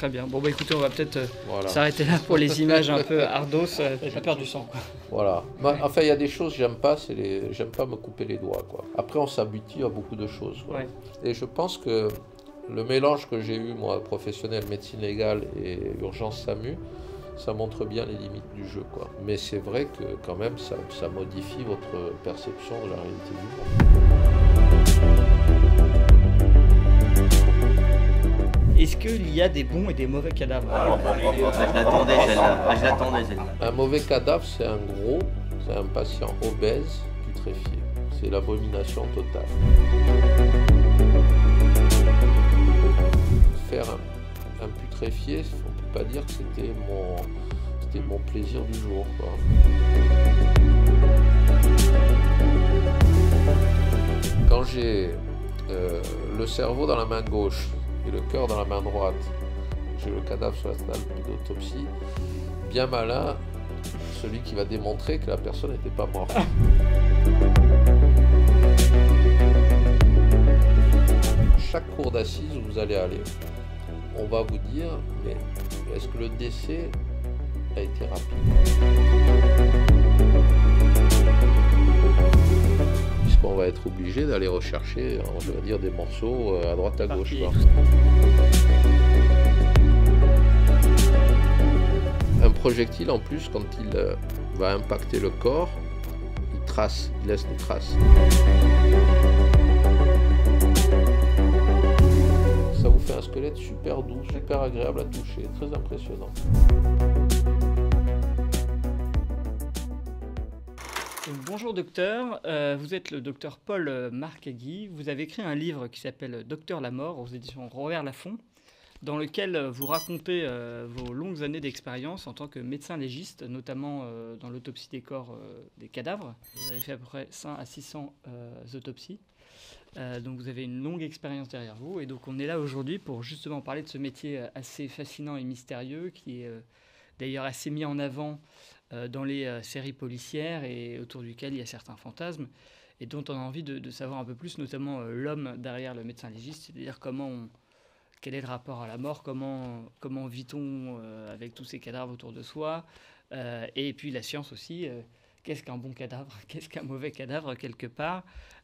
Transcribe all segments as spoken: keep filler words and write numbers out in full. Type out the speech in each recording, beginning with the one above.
très bien. Bon, bah écoutez, on va peut-être euh, Voilà. s'arrêter là pour les images un peu ardos. Euh, J'ai pas peur du sang, quoi. Voilà. Ouais. Enfin, il y a des choses que j'aime pas, c'est les... j'aime pas me couper les doigts, quoi. Après, on s'habitue à beaucoup de choses, quoi. Ouais. Et je pense que le mélange que j'ai eu, moi, professionnel, médecine légale et urgence SAMU, ça montre bien les limites du jeu, quoi. Mais c'est vrai que quand même, ça, ça modifie votre perception de la réalité du monde. Est-ce qu'il y a des bons et des mauvais cadavres? Ah, je l'attendais celle-là. Ah, je l'attendais celle-là. Un mauvais cadavre, c'est un gros, c'est un patient obèse, putréfié. C'est l'abomination totale. Faire un, un putréfié, on ne peut pas dire que c'était mon, c'était mon plaisir du jour, quoi. Quand j'ai euh, le cerveau dans la main gauche et le cœur dans la main droite, j'ai le cadavre sur la table d'autopsie, bien malin celui qui va démontrer que la personne n'était pas morte. Chaque cour d'assises où vous allez aller, on va vous dire, mais est-ce que le décès a été rapide? Puisqu'on va être obligé d'aller rechercher, je vais dire, des morceaux à droite à gauche. Quoi. Un projectile, en plus, quand il va impacter le corps, il trace, il laisse des traces. Ça vous fait un squelette super doux, super agréable à toucher, très impressionnant. Bonjour docteur, euh, vous êtes le docteur Paul Marcagui. Vous avez écrit un livre qui s'appelle Docteur la mort aux éditions Robert Laffont, dans lequel vous racontez euh, vos longues années d'expérience en tant que médecin légiste, notamment euh, dans l'autopsie des corps euh, des cadavres. Vous avez fait à peu près cinq à six cents euh, autopsies, euh, donc vous avez une longue expérience derrière vous. Et donc on est là aujourd'hui pour justement parler de ce métier assez fascinant et mystérieux, qui est euh, d'ailleurs assez mis en avant euh, dans les euh, séries policières et autour duquel il y a certains fantasmes, et dont on a envie de, de savoir un peu plus, notamment euh, l'homme derrière le médecin légiste, c'est-à-dire comment on... Quel est le rapport à la mort? Comment, comment vit-on euh, avec tous ces cadavres autour de soi euh, Et puis la science aussi. Euh, qu'est-ce qu'un bon cadavre? Qu'est-ce qu'un mauvais cadavre, quelque part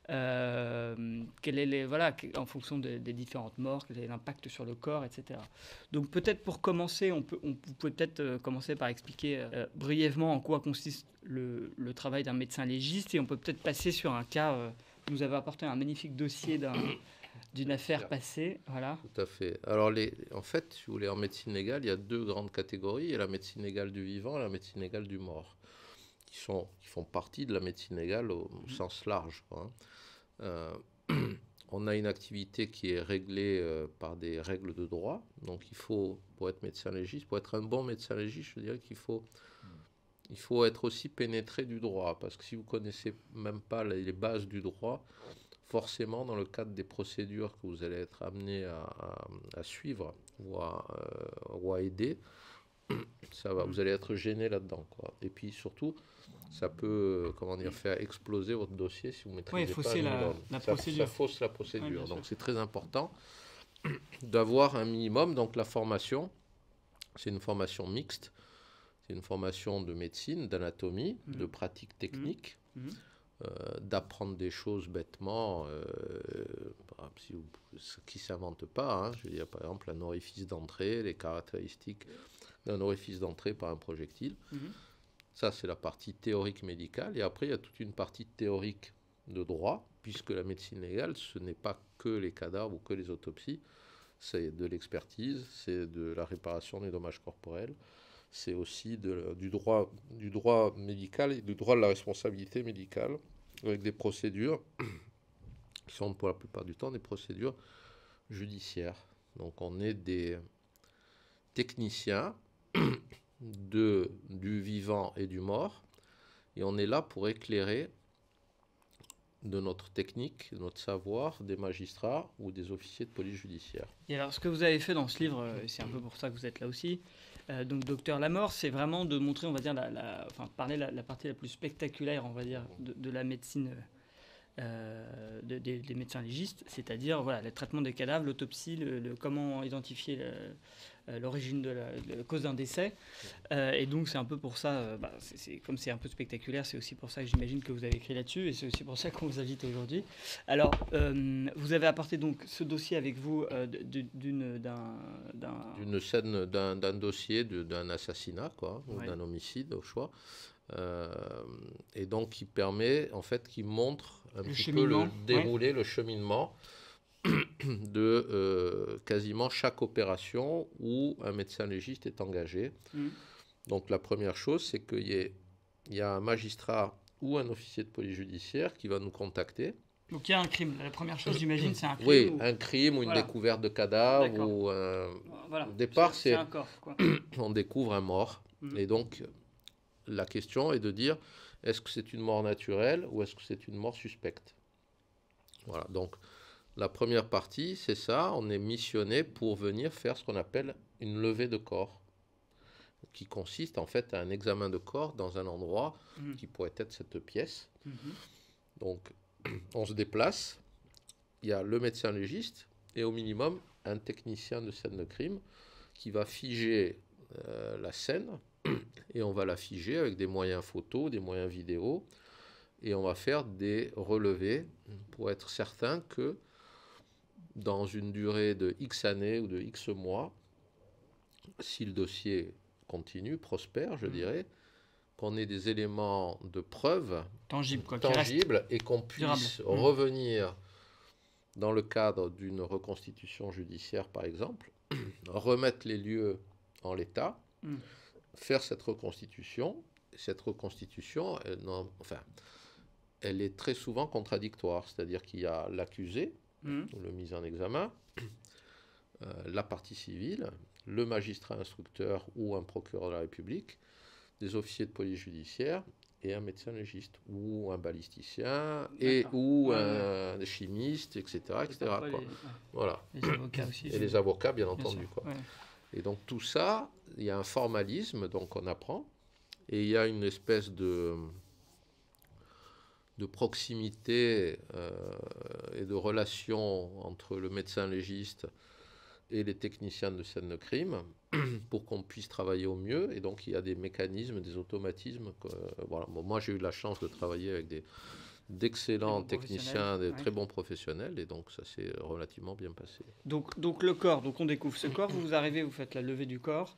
euh, quel est les, voilà, en fonction de, des différentes morts, quel est l'impact sur le corps, et cetera. Donc peut-être pour commencer, on peut, on peut peut-être euh, commencer par expliquer euh, brièvement en quoi consiste le, le travail d'un médecin légiste. Et on peut peut-être passer sur un cas... Euh, vous nous avez apporté un magnifique dossier d'un... d'une affaire passée, voilà. Tout à fait. Alors, les, en fait, si vous voulez, en médecine légale, il y a deux grandes catégories. Il y a la médecine légale du vivant et la médecine légale du mort, qui, sont, qui font partie de la médecine légale au, au sens large, quoi, hein. Euh, on a une activité qui est réglée euh, par des règles de droit. Donc, il faut, pour être médecin légiste, pour être un bon médecin légiste, je dirais qu'il faut, il faut être aussi pénétré du droit. Parce que si vous ne connaissez même pas les, les bases du droit, forcément, dans le cadre des procédures que vous allez être amené à, à, à suivre ou à, euh, ou à aider, ça va, vous allez être gêné là-dedans, quoi. Et puis surtout, ça peut, comment dire, faire exploser votre dossier si vous ne maîtrisez oui, pas un minimum. La, la ça, procédure. ça fausse la procédure. Oui, donc c'est très important d'avoir un minimum. Donc la formation, c'est une formation mixte. C'est une formation de médecine, d'anatomie, mmh. de pratique technique. Mmh. Euh, d'apprendre des choses bêtement, euh, si vous, qui ne s'invente pas. Hein, je veux dire, par exemple, un orifice d'entrée, les caractéristiques d'un orifice d'entrée par un projectile. Mm-hmm. Ça, c'est la partie théorique médicale. Et après, il y a toute une partie théorique de droit, puisque la médecine légale, ce n'est pas que les cadavres ou que les autopsies. C'est de l'expertise, c'est de la réparation des dommages corporels, c'est aussi de, du, droit, du droit médical et du droit de la responsabilité médicale, avec des procédures qui sont pour la plupart du temps des procédures judiciaires. Donc on est des techniciens de, du vivant et du mort, et on est là pour éclairer de notre technique, de notre savoir, des magistrats ou des officiers de police judiciaire. Et alors ce que vous avez fait dans ce livre, c'est un peu pour ça que vous êtes là aussi, Euh, donc Docteur la mort, c'est vraiment de montrer, on va dire, la, la, enfin parler la, la partie la plus spectaculaire, on va dire, de, de la médecine euh, de, des, des médecins légistes, c'est-à-dire voilà, le traitement des cadavres, l'autopsie, le, le, comment identifier le, euh, l'origine de la, de la cause d'un décès. Euh, et donc c'est un peu pour ça, euh, bah, c'est, c'est, comme c'est un peu spectaculaire, c'est aussi pour ça que j'imagine que vous avez écrit là-dessus, et c'est aussi pour ça qu'on vous invite aujourd'hui. Alors, euh, vous avez apporté donc ce dossier avec vous euh, d'une, d'un, d'un... d'une scène, d'un, d'un dossier, de, d'un assassinat, quoi, ou Ouais. d'un homicide au choix. Euh, et donc qui permet, en fait, qui montre un le petit peu le déroulé, ouais. le cheminement de euh, quasiment chaque opération où un médecin légiste est engagé. Mmh. Donc la première chose, c'est qu'il y, ait, il y a un magistrat ou un officier de police judiciaire qui va nous contacter. Donc il y a un crime. La première chose, j'imagine, c'est un crime. Oui, ou... un crime ou une voilà. découverte de cadavre. Ou, euh, voilà. Au départ, c'est, c'est, c'est un corps, quoi. On découvre un mort. Mmh. Et donc, la question est de dire, est-ce que c'est une mort naturelle ou est-ce que c'est une mort suspecte? Voilà, donc la première partie, c'est ça, on est missionné pour venir faire ce qu'on appelle une levée de corps, qui consiste en fait à un examen de corps dans un endroit mmh. qui pourrait être cette pièce. Mmh. Donc, on se déplace, il y a le médecin légiste et au minimum un technicien de scène de crime qui va figer euh, la scène et on va la figer avec des moyens photos, des moyens vidéo et on va faire des relevés pour être certain que dans une durée de X années ou de X mois, si le dossier continue, prospère, je mmh. dirais, qu'on ait des éléments de preuve tangibles, quoi, tangibles et qu'on puisse durable. revenir mmh. dans le cadre d'une reconstitution judiciaire, par exemple, remettre les lieux en l'état, mmh. faire cette reconstitution. Cette reconstitution, elle, non, enfin, elle est très souvent contradictoire, c'est-à-dire qu'il y a l'accusé, mmh. le mis en examen, euh, la partie civile, le magistrat instructeur ou un procureur de la République, des officiers de police judiciaire et un médecin légiste ou un balisticien et ou ouais, un ouais. chimiste, et cetera, et cetera. Quoi. Les, ouais. Voilà. Les avocats aussi. Et les avocats, bien, bien entendu. Quoi. Ouais. Et donc tout ça, il y a un formalisme, donc on apprend, et il y a une espèce de de proximité euh, et de relation entre le médecin légiste et les techniciens de scène de crime pour qu'on puisse travailler au mieux. Et donc, il y a des mécanismes, des automatismes. Que, euh, voilà. Bon, moi, j'ai eu la chance de travailler avec des, d'excellents techniciens, des ouais. très bons professionnels. Et donc, ça s'est relativement bien passé. Donc, donc le corps, donc on découvre ce corps. Vous arrivez, vous faites la levée du corps.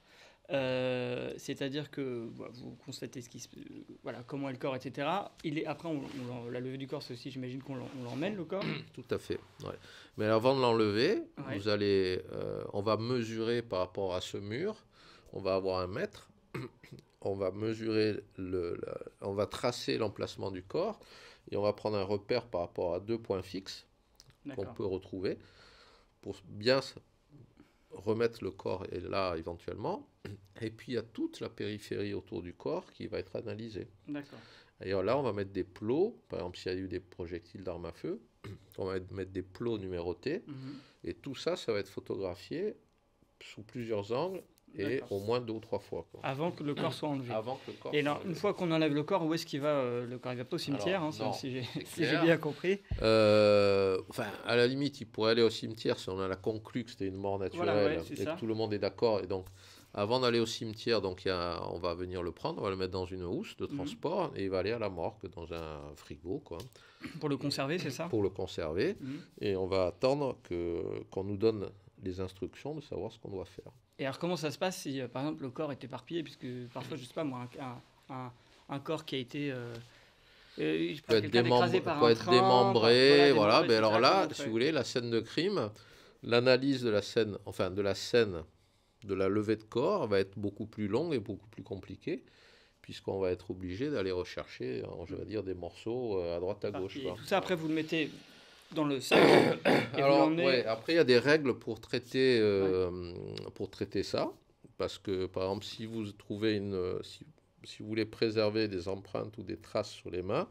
Euh, c'est-à-dire que bah, vous constatez ce qui se, euh, voilà, comment est le corps, et cetera. Il est, après, on, on, la levée du corps, c'est aussi, j'imagine qu'on on l'emmène, le corps. Tout à fait. Ouais. Mais avant de l'enlever, ouais. vous allez, euh, on va mesurer par rapport à ce mur. On va avoir un mètre. On va mesurer, le, la, on va tracer l'emplacement du corps et on va prendre un repère par rapport à deux points fixes D'accord. qu'on peut retrouver pour bien remettre le corps et là éventuellement. Et puis il y a toute la périphérie autour du corps qui va être analysée. D'accord. Et là, on va mettre des plots, par exemple s'il y a eu des projectiles d'armes à feu, on va mettre des plots numérotés. Mm-hmm. Et tout ça, ça va être photographié sous plusieurs angles et D'accord. au moins deux ou trois fois. Quoi. Avant que le corps soit enlevé. Avant que le corps et alors, une fois qu'on enlève le corps, où est-ce qu'il va euh, Le corps, il va pas au cimetière, alors, hein, non, si, j'ai, si j'ai bien compris. Euh, enfin, à la limite, il pourrait aller au cimetière si on a conclu que c'était une mort naturelle voilà, ouais, et ça. que tout le monde est d'accord. Et donc, avant d'aller au cimetière, donc, y a, on va venir le prendre, on va le mettre dans une housse de transport mmh. et il va aller à la morgue dans un frigo. Quoi. Pour le conserver, c'est ça? Pour le conserver. Mmh. Et on va attendre que, qu'on nous donne les instructions de savoir ce qu'on doit faire. Et alors, comment ça se passe si, euh, par exemple, le corps est éparpillé? Puisque parfois, je ne sais pas moi, un, un, un corps qui a été... Euh, euh, peut être, démembre, par peut être train, démembré. Par, voilà, voilà. Ben alors là, si vous voulez, la scène de crime, l'analyse de la scène, enfin, de la scène de la levée de corps va être beaucoup plus longue et beaucoup plus compliquée, puisqu'on va être obligé d'aller rechercher, je vais dire, des morceaux à droite à gauche. Quoi. Tout ça, après, vous le mettez dans le sac. Et alors, vous ouais, après, il y a des règles pour traiter, euh, ouais. pour traiter ça, parce que, par exemple, si vous trouvez une... Si, si vous voulez préserver des empreintes ou des traces sur les mains,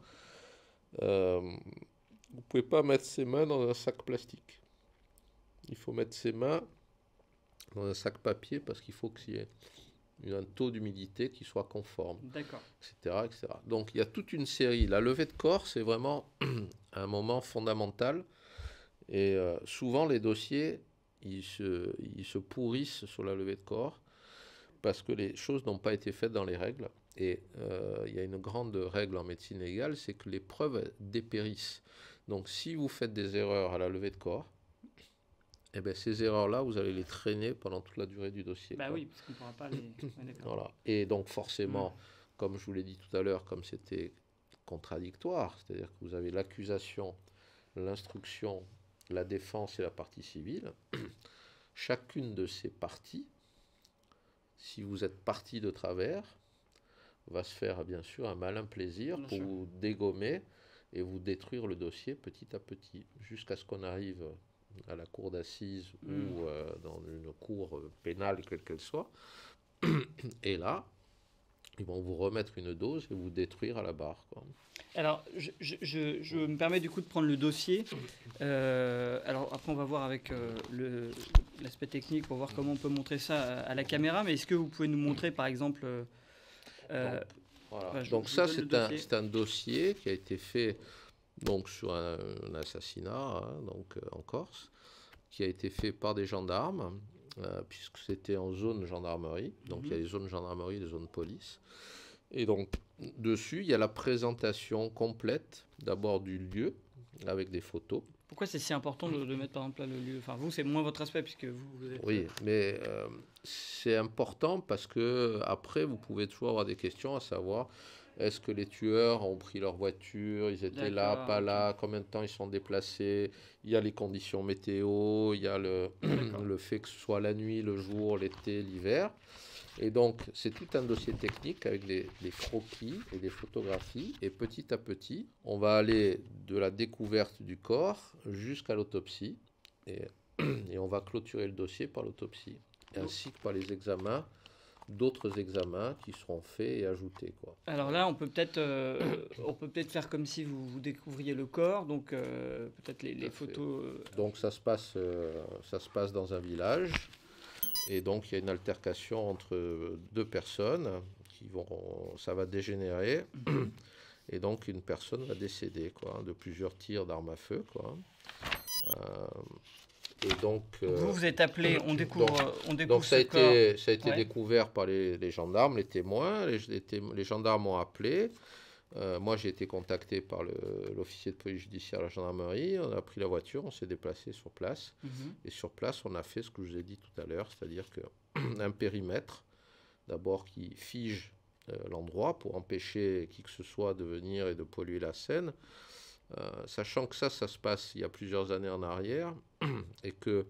euh, vous ne pouvez pas mettre ses mains dans un sac plastique. Il faut mettre ses mains dans un sac papier parce qu'il faut qu'il y ait un taux d'humidité qui soit conforme, D'accord. et cetera, et cetera. Donc il y a toute une série. La levée de corps, c'est vraiment un moment fondamental. Et euh, souvent, les dossiers, ils se, ils se pourrissent sur la levée de corps parce que les choses n'ont pas été faites dans les règles. Et euh, il y a une grande règle en médecine légale, c'est que les preuves dépérissent. Donc si vous faites des erreurs à la levée de corps, eh bien, ces erreurs-là, vous allez les traîner pendant toute la durée du dossier. Bah quoi. oui, parce qu'on ne pourra pas les... Ouais, voilà. Et donc forcément, mmh. comme je vous l'ai dit tout à l'heure, comme c'était contradictoire, c'est-à-dire que vous avez l'accusation, l'instruction, la défense et la partie civile, chacune de ces parties, si vous êtes partie de travers, va se faire bien sûr un malin plaisir bien pour sûr. Vous dégommer et vous détruire le dossier petit à petit, jusqu'à ce qu'on arrive à la cour d'assises mmh. ou euh, dans une cour pénale, quelle qu'elle soit. Et là, ils vont vous remettre une dose et vous détruire à la barre. Quoi. Alors, je, je, je me permets du coup de prendre le dossier. Euh, alors, après, on va voir avec euh, le, l'aspect technique pour voir comment on peut montrer ça à, à la caméra. Mais est-ce que vous pouvez nous montrer, par exemple... Euh, donc, voilà. bah, je, donc je ça, c'est un, c'est un dossier qui a été fait... donc sur un, un assassinat hein, donc, euh, en Corse, qui a été fait par des gendarmes, euh, puisque c'était en zone gendarmerie. Donc, mm-hmm. il y a les zones gendarmerie et les zones police. Et donc, dessus, il y a la présentation complète, d'abord du lieu, avec des photos. Pourquoi c'est si important de, de mettre, par exemple, là, le lieu ? Enfin, vous, c'est moins votre aspect, puisque vous, vous êtes... Oui, mais euh, c'est important parce que après, vous pouvez toujours avoir des questions, à savoir... Est-ce que les tueurs ont pris leur voiture, ils étaient D'accord, là, pas okay. là, combien de temps ils sont déplacés, il y a les conditions météo, il y a le, le fait que ce soit la nuit, le jour, l'été, l'hiver. Et donc, c'est tout un dossier technique avec des, des croquis et des photographies. Et petit à petit, on va aller de la découverte du corps jusqu'à l'autopsie. Et, et on va clôturer le dossier par l'autopsie, ainsi que par les examens. D'autres examens qui seront faits et ajoutés. Quoi. Alors là, on peut peut-être, euh, on peut peut-être faire comme si vous, vous découvriez le corps, donc euh, peut-être les, les photos... Euh... Donc ça se, passe, euh, ça se passe dans un village, et donc il y a une altercation entre deux personnes, qui vont, ça va dégénérer, mm-hmm. et donc une personne va décéder quoi, de plusieurs tirs d'armes à feu. Quoi. Euh, Et donc, euh, vous, vous êtes appelé, on découvre, donc, on découvre donc ça, a ce été, corps. ça a été ouais. découvert par les, les gendarmes, les témoins. Les, les, témo- les gendarmes ont appelé. Euh, moi, j'ai été contacté par le, l'officier de police judiciaire à la gendarmerie. On a pris la voiture, on s'est déplacé sur place. Mm-hmm. Et sur place, on a fait ce que je vous ai dit tout à l'heure, c'est-à-dire qu'un périmètre, d'abord qui fige euh, l'endroit pour empêcher qui que ce soit de venir et de polluer la Seine. Euh, sachant que ça, ça se passe il y a plusieurs années en arrière et que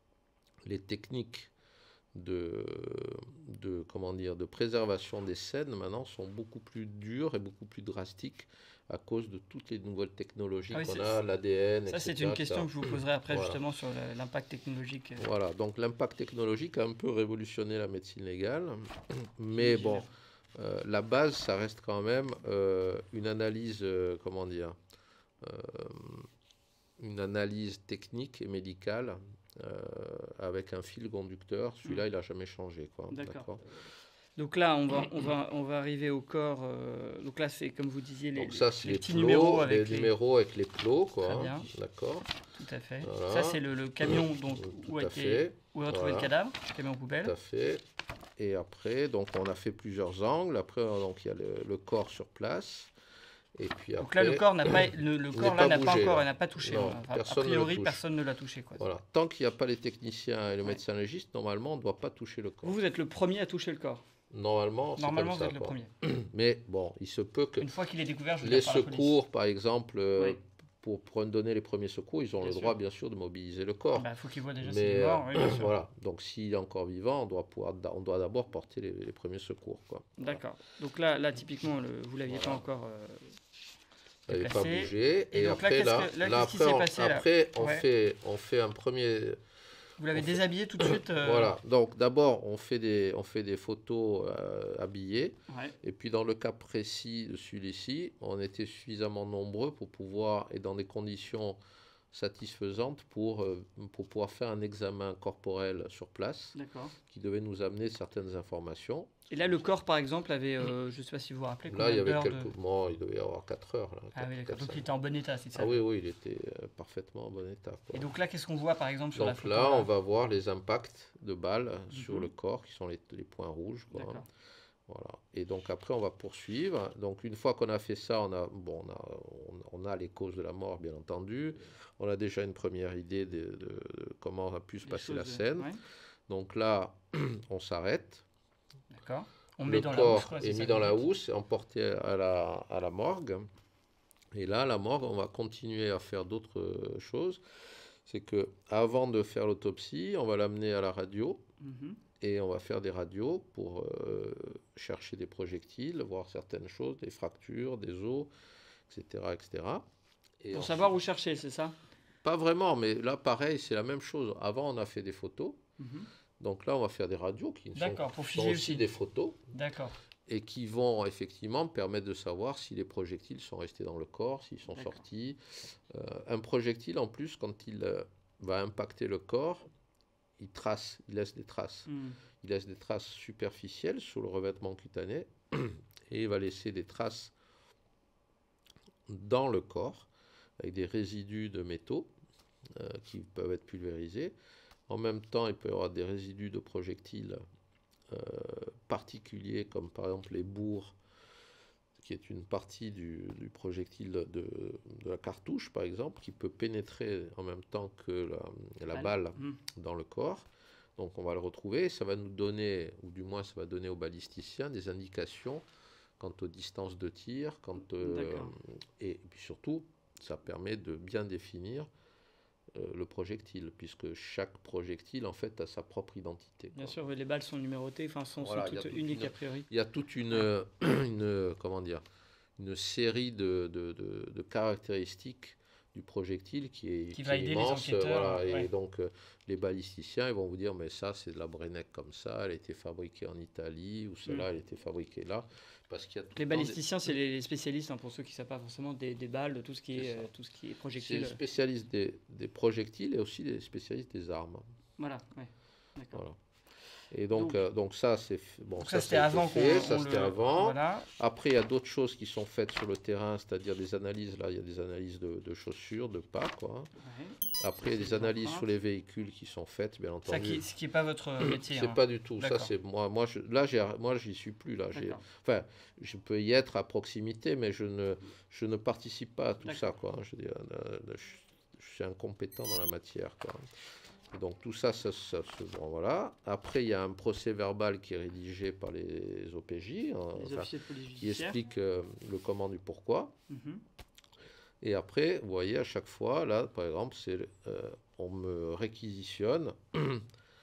les techniques de, de, comment dire, de préservation des scènes maintenant sont beaucoup plus dures et beaucoup plus drastiques à cause de toutes les nouvelles technologies ah oui, qu'on a, l'A D N, ça, et cetera. Ça, c'est une question que je vous poserai après voilà. justement sur l'impact technologique. Voilà, donc l'impact technologique a un peu révolutionné la médecine légale, mais oui, bon, euh, la base, ça reste quand même euh, une analyse, euh, comment dire, Euh, une analyse technique et médicale euh, avec un fil conducteur. Celui-là, mmh. il n'a jamais changé. Quoi. D'accord. D'accord. Donc là, on va, on, va, on va arriver au corps. Euh, donc là, c'est comme vous disiez, les, donc ça, c'est les, les petits plots, numéros avec les, les numéros avec les plots. Quoi. Très bien. D'accord. Tout à fait. Voilà. Ça, c'est le, le camion donc, Tout où, a été, fait. où est retrouvé voilà. le cadavre, le camion poubelle. Tout à fait. Et après, donc, on a fait plusieurs angles. Après, donc, il y a le, le corps sur place. Et puis donc après, là, le corps n'a pas, le, le corps là, pas n'a bougé, pas encore, là. elle n'a pas touché. Non, a, a priori, personne ne l'a touché. Quoi. Voilà. Tant qu'il n'y a pas les techniciens et le ouais. médecin légiste, normalement, on ne doit pas toucher le corps. Vous, vous êtes le premier à toucher le corps. Normalement, c'est Normalement, comme ça, vous êtes quoi. le premier. Mais bon, il se peut que une fois qu'il est découvert, je veux les dire, par secours, la par exemple, euh, oui. pour, pour donner les premiers secours, ils ont bien le sûr. droit, bien sûr, de mobiliser le corps. Il bah, faut qu'ils voient déjà Mais, s'il est mort. Oui, bien sûr. Voilà. Donc, s'il est encore vivant, on doit, pouvoir, on doit d'abord porter les, les premiers secours. Quoi. D'accord. Voilà. Donc là, là, typiquement, le, vous ne l'aviez voilà. pas encore... Euh, Ça n'avait pas bougé. Et, et après, là, que, là, là, après, on, passé, après là on, ouais. fait, on fait un premier... Vous l'avez déshabillé tout de suite euh... Voilà. Donc, d'abord, on fait des, on fait des photos euh, habillées. Ouais. Et puis, dans le cas précis de celui-ci, on était suffisamment nombreux pour pouvoir, et dans des conditions satisfaisante pour, euh, pour pouvoir faire un examen corporel sur place, qui devait nous amener certaines informations. Et là, le corps, par exemple, avait, euh, je ne sais pas si vous vous rappelez, là, il y avait quelques de... moments, il devait y avoir quatre heures. Là, ah oui, d'accord. Donc, il était en bon état, c'est ça? Ah oui, oui, il était euh, parfaitement en bon état. Quoi. Et donc là, qu'est-ce qu'on voit, par exemple, sur donc la photo? Donc là, on va voir les impacts de balles mm-hmm. sur le corps, qui sont les, les points rouges. Quoi. Voilà. Et donc après, on va poursuivre. Donc une fois qu'on a fait ça, on a, bon, on a, on a les causes de la mort, bien entendu. On a déjà une première idée de, de, de comment a pu se les passer la scène. De... Ouais. Donc là, on s'arrête. D'accord. On le met dans corps la housse, quoi, est mis dans la housse, emporté à la, à la morgue. Et là, la morgue, on va continuer à faire d'autres choses. C'est que avant de faire l'autopsie, on va l'amener à la radio. Mm-hmm. Et on va faire des radios pour euh, chercher des projectiles, voir certaines choses, des fractures, des os, et cetera, et cetera. Et pour ensuite, savoir où chercher, c'est ça? Pas vraiment, mais là, pareil, c'est la même chose. Avant, on a fait des photos. Mm-hmm. Donc là, on va faire des radios qui sont, pour sont aussi, aussi des photos. D'accord. Et qui vont effectivement permettre de savoir si les projectiles sont restés dans le corps, s'ils sont D'accord. sortis. Euh, un projectile, en plus, quand il euh, va impacter le corps, il trace, il laisse des traces. Mm. Il laisse des traces superficielles sur le revêtement cutané et il va laisser des traces dans le corps avec des résidus de métaux euh, qui peuvent être pulvérisés. En même temps, il peut y avoir des résidus de projectiles euh, particuliers, comme par exemple les bourres, qui est une partie du, du projectile de, de la cartouche, par exemple, qui peut pénétrer en même temps que la, la balle mmh. dans le corps. Donc on va le retrouver, ça va nous donner, ou du moins ça va donner aux balisticiens des indications quant aux distances de tir, quant, euh, et, et puis surtout, ça permet de bien définir euh, le projectile, puisque chaque projectile, en fait, a sa propre identité. Bien quoi. Sûr, les balles sont numérotées, enfin, sont, voilà, sont toutes uniques une, a priori. Il y a toute une, une, comment dire, une série de, de, de, de caractéristiques du projectile qui est, qui qui va est aider immense, les enquêteurs. Voilà, et ouais. donc, euh, les balisticiens, ils vont vous dire, mais ça, c'est de la Brenneck comme ça, elle a été fabriquée en Italie, ou celle-là, mm. elle a été fabriquée là. Parce qu'il y a tout les balisticiens, des... c'est les spécialistes, hein, pour ceux qui ne savent pas forcément, des, des balles, de tout ce qui est, euh, tout ce qui est projectile. C'est les spécialistes des, des projectiles et aussi les spécialistes des armes. Voilà, ouais. D'accord. Voilà. Et donc, donc, euh, donc ça, c'est bon, donc ça, ça c'était avant fait, ça c'était le... avant. Voilà. Après, il y a d'autres choses qui sont faites sur le terrain, c'est-à-dire des analyses. Là, il y a des analyses de, de chaussures, de pas, quoi. Ouais. Après, il y a des analyses sur les véhicules qui sont faites, bien entendu. Ça qui, ce qui n'est pas votre métier. C'est hein. pas du tout. Ça, c'est moi. Moi, je, là, j'ai, moi, j'y suis plus. Là, j'ai, enfin, je peux y être à proximité, mais je ne, je ne participe pas à tout ça, quoi. Je, dis, je, je suis incompétent dans la matière, quoi. Donc tout ça, ça, ça, ça bon, voilà. Après, il y a un procès verbal qui est rédigé par les O P J, hein, les enfin, officiers de police qui explique euh, le comment du pourquoi. Mm-hmm. Et après, vous voyez, à chaque fois, là, par exemple, c'est, euh, on me réquisitionne euh,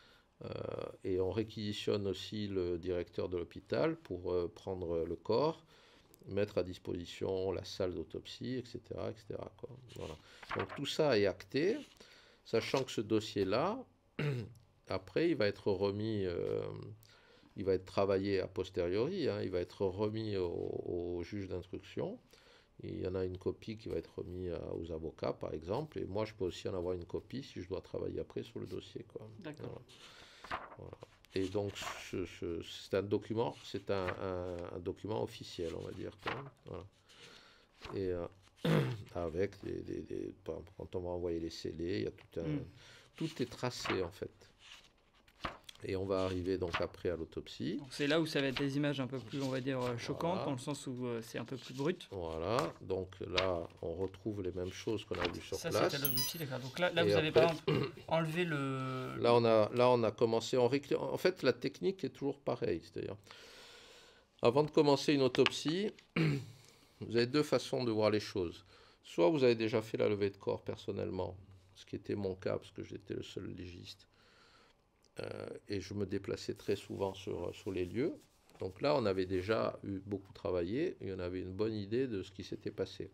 et on réquisitionne aussi le directeur de l'hôpital pour euh, prendre le corps, mettre à disposition la salle d'autopsie, et cetera, et cetera, quoi. Voilà. Donc tout ça est acté. Sachant que ce dossier-là, après, il va être remis, euh, il va être travaillé a posteriori, hein, il va être remis au, au juge d'instruction. Il y en a une copie qui va être remise à, aux avocats, par exemple, et moi, je peux aussi en avoir une copie si je dois travailler après sur le dossier, quoi. D'accord. Voilà. Voilà. Et donc, ce, ce, c'est un document, c'est un, un, un document officiel, on va dire, quoi. Voilà. Et euh, avec des, des, des, quand on va envoyer les scellés, il y a tout un, mm. tout est tracé en fait. Et on va arriver donc après à l'autopsie. Donc c'est là où ça va être des images un peu plus, on va dire, choquantes, voilà. Dans le sens où euh, c'est un peu plus brut. Voilà, donc là on retrouve les mêmes choses qu'on a vues sur ça, place. Ça c'était l'autopsie, d'accord. Donc là, là vous avez par exemple enlevé le... Là on a, là on a commencé, en, récl... en fait la technique est toujours pareille, c'est-à-dire avant de commencer une autopsie, vous avez deux façons de voir les choses. Soit vous avez déjà fait la levée de corps personnellement, ce qui était mon cas parce que j'étais le seul légiste. Euh, et je me déplaçais très souvent sur, sur les lieux. Donc là, on avait déjà eu beaucoup travaillé et on avait une bonne idée de ce qui s'était passé.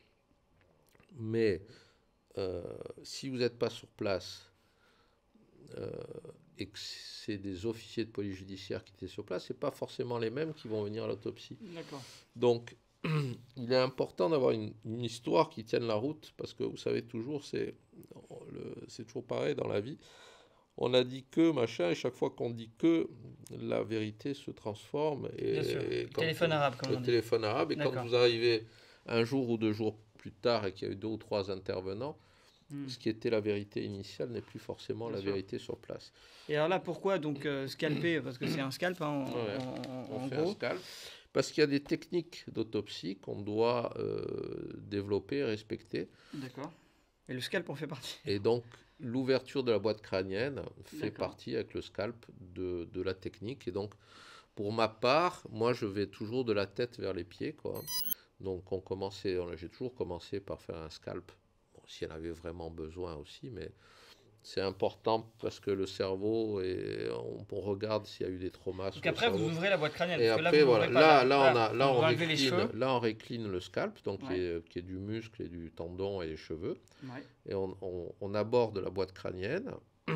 Mais euh, si vous n'êtes pas sur place euh, et que c'est des officiers de police judiciaire qui étaient sur place, ce n'est pas forcément les mêmes qui vont venir à l'autopsie. D'accord. Donc, il est important d'avoir une, une histoire qui tienne la route, parce que vous savez toujours, c'est le- c'est toujours pareil dans la vie. On a dit que, machin, et chaque fois qu'on dit que, la vérité se transforme. Et, Bien sûr. et Le quand- téléphone arabe, comme le on dit. téléphone arabe, et quand D'accord. vous arrivez un jour ou deux jours plus tard et qu'il y a eu deux ou trois intervenants, Hmm. ce qui était la vérité initiale n'est plus forcément Bien la sûr. vérité sur place. Et alors là, pourquoi donc euh, scalper? Parce que c'est un scalp, hein, en, Ouais. en- On en fait un gros. scalp. Parce qu'il y a des techniques d'autopsie qu'on doit euh, développer et respecter. D'accord. Et le scalp en fait partie. Et donc, l'ouverture de la boîte crânienne fait D'accord. partie avec le scalp de, de la technique. Et donc, pour ma part, moi, je vais toujours de la tête vers les pieds, quoi. Donc, on commençait, on- j'ai toujours commencé par faire un scalp. Bon, s'il y en avait vraiment besoin aussi, mais c'est important parce que le cerveau, et on, on regarde s'il y a eu des traumas sur Donc le après, vous cerveau. ouvrez la boîte crânienne. Et parce que là, après, vous voilà, l'ouvrez pas, là, là, on, a, là, vous on enlevez les récline, cheveux. là, on récline le scalp, donc qui, Ouais. est, qui est du muscle et du tendon et des cheveux. Ouais. Et on, on- on aborde la boîte crânienne.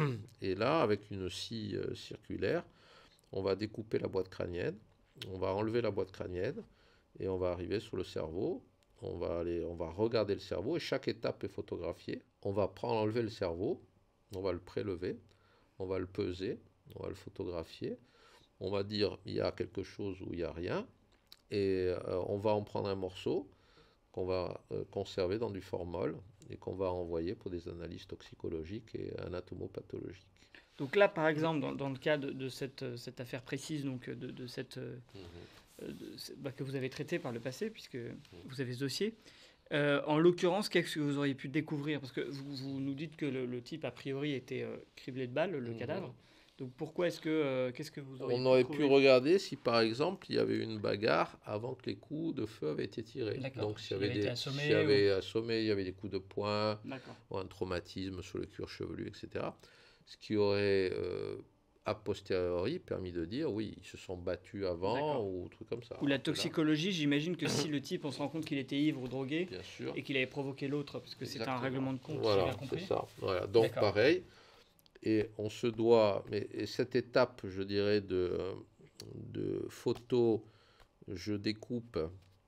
Et là, avec une scie euh, circulaire, on va découper la boîte crânienne, on va enlever la boîte crânienne et on va arriver sur le cerveau. On va, aller, on va regarder le cerveau et chaque étape est photographiée. On va prendre, enlever le cerveau, on va le prélever, on va le peser, on va le photographier. On va dire il y a quelque chose ou il n'y a rien. Et euh, on va en prendre un morceau qu'on va euh, conserver dans du formol et qu'on va envoyer pour des analyses toxicologiques et anatomopathologiques. Donc là, par exemple, dans, dans le cas de, de cette, euh, cette affaire précise, donc de, de cette, euh, Mhm. euh, de ce- bah, que vous avez traitée par le passé, puisque vous avez ce dossier, euh, en l'occurrence, qu'est-ce que vous auriez pu découvrir? Parce que vous, vous nous dites que le, le type, a priori, était euh, criblé de balles, le Mhm. cadavre. Donc pourquoi est-ce que, euh, qu'est-ce que vous auriez On pu aurait trouver? pu regarder si par exemple il y avait eu une bagarre avant que les coups de feu avaient été tirés. D'accord. Donc s'il y S'il avait avait été des, assommé s'il y avait assommé, il y avait des coups de poing, D'accord. ou un traumatisme sur le cuir chevelu, et cetera. Ce qui aurait euh, a posteriori permis de dire oui, ils se sont battus avant D'accord. ou truc comme ça. Ou la Alors que là, toxicologie, j'imagine que si le type, on se rend compte qu'il était ivre ou drogué bien sûr. et qu'il avait provoqué l'autre, parce que c'est un Exactement. règlement de compte, si j'ai Voilà, bien c'est compris. ça. Voilà. Donc D'accord. pareil, et on se doit, mais et cette étape, je dirais, de, de photo, je découpe,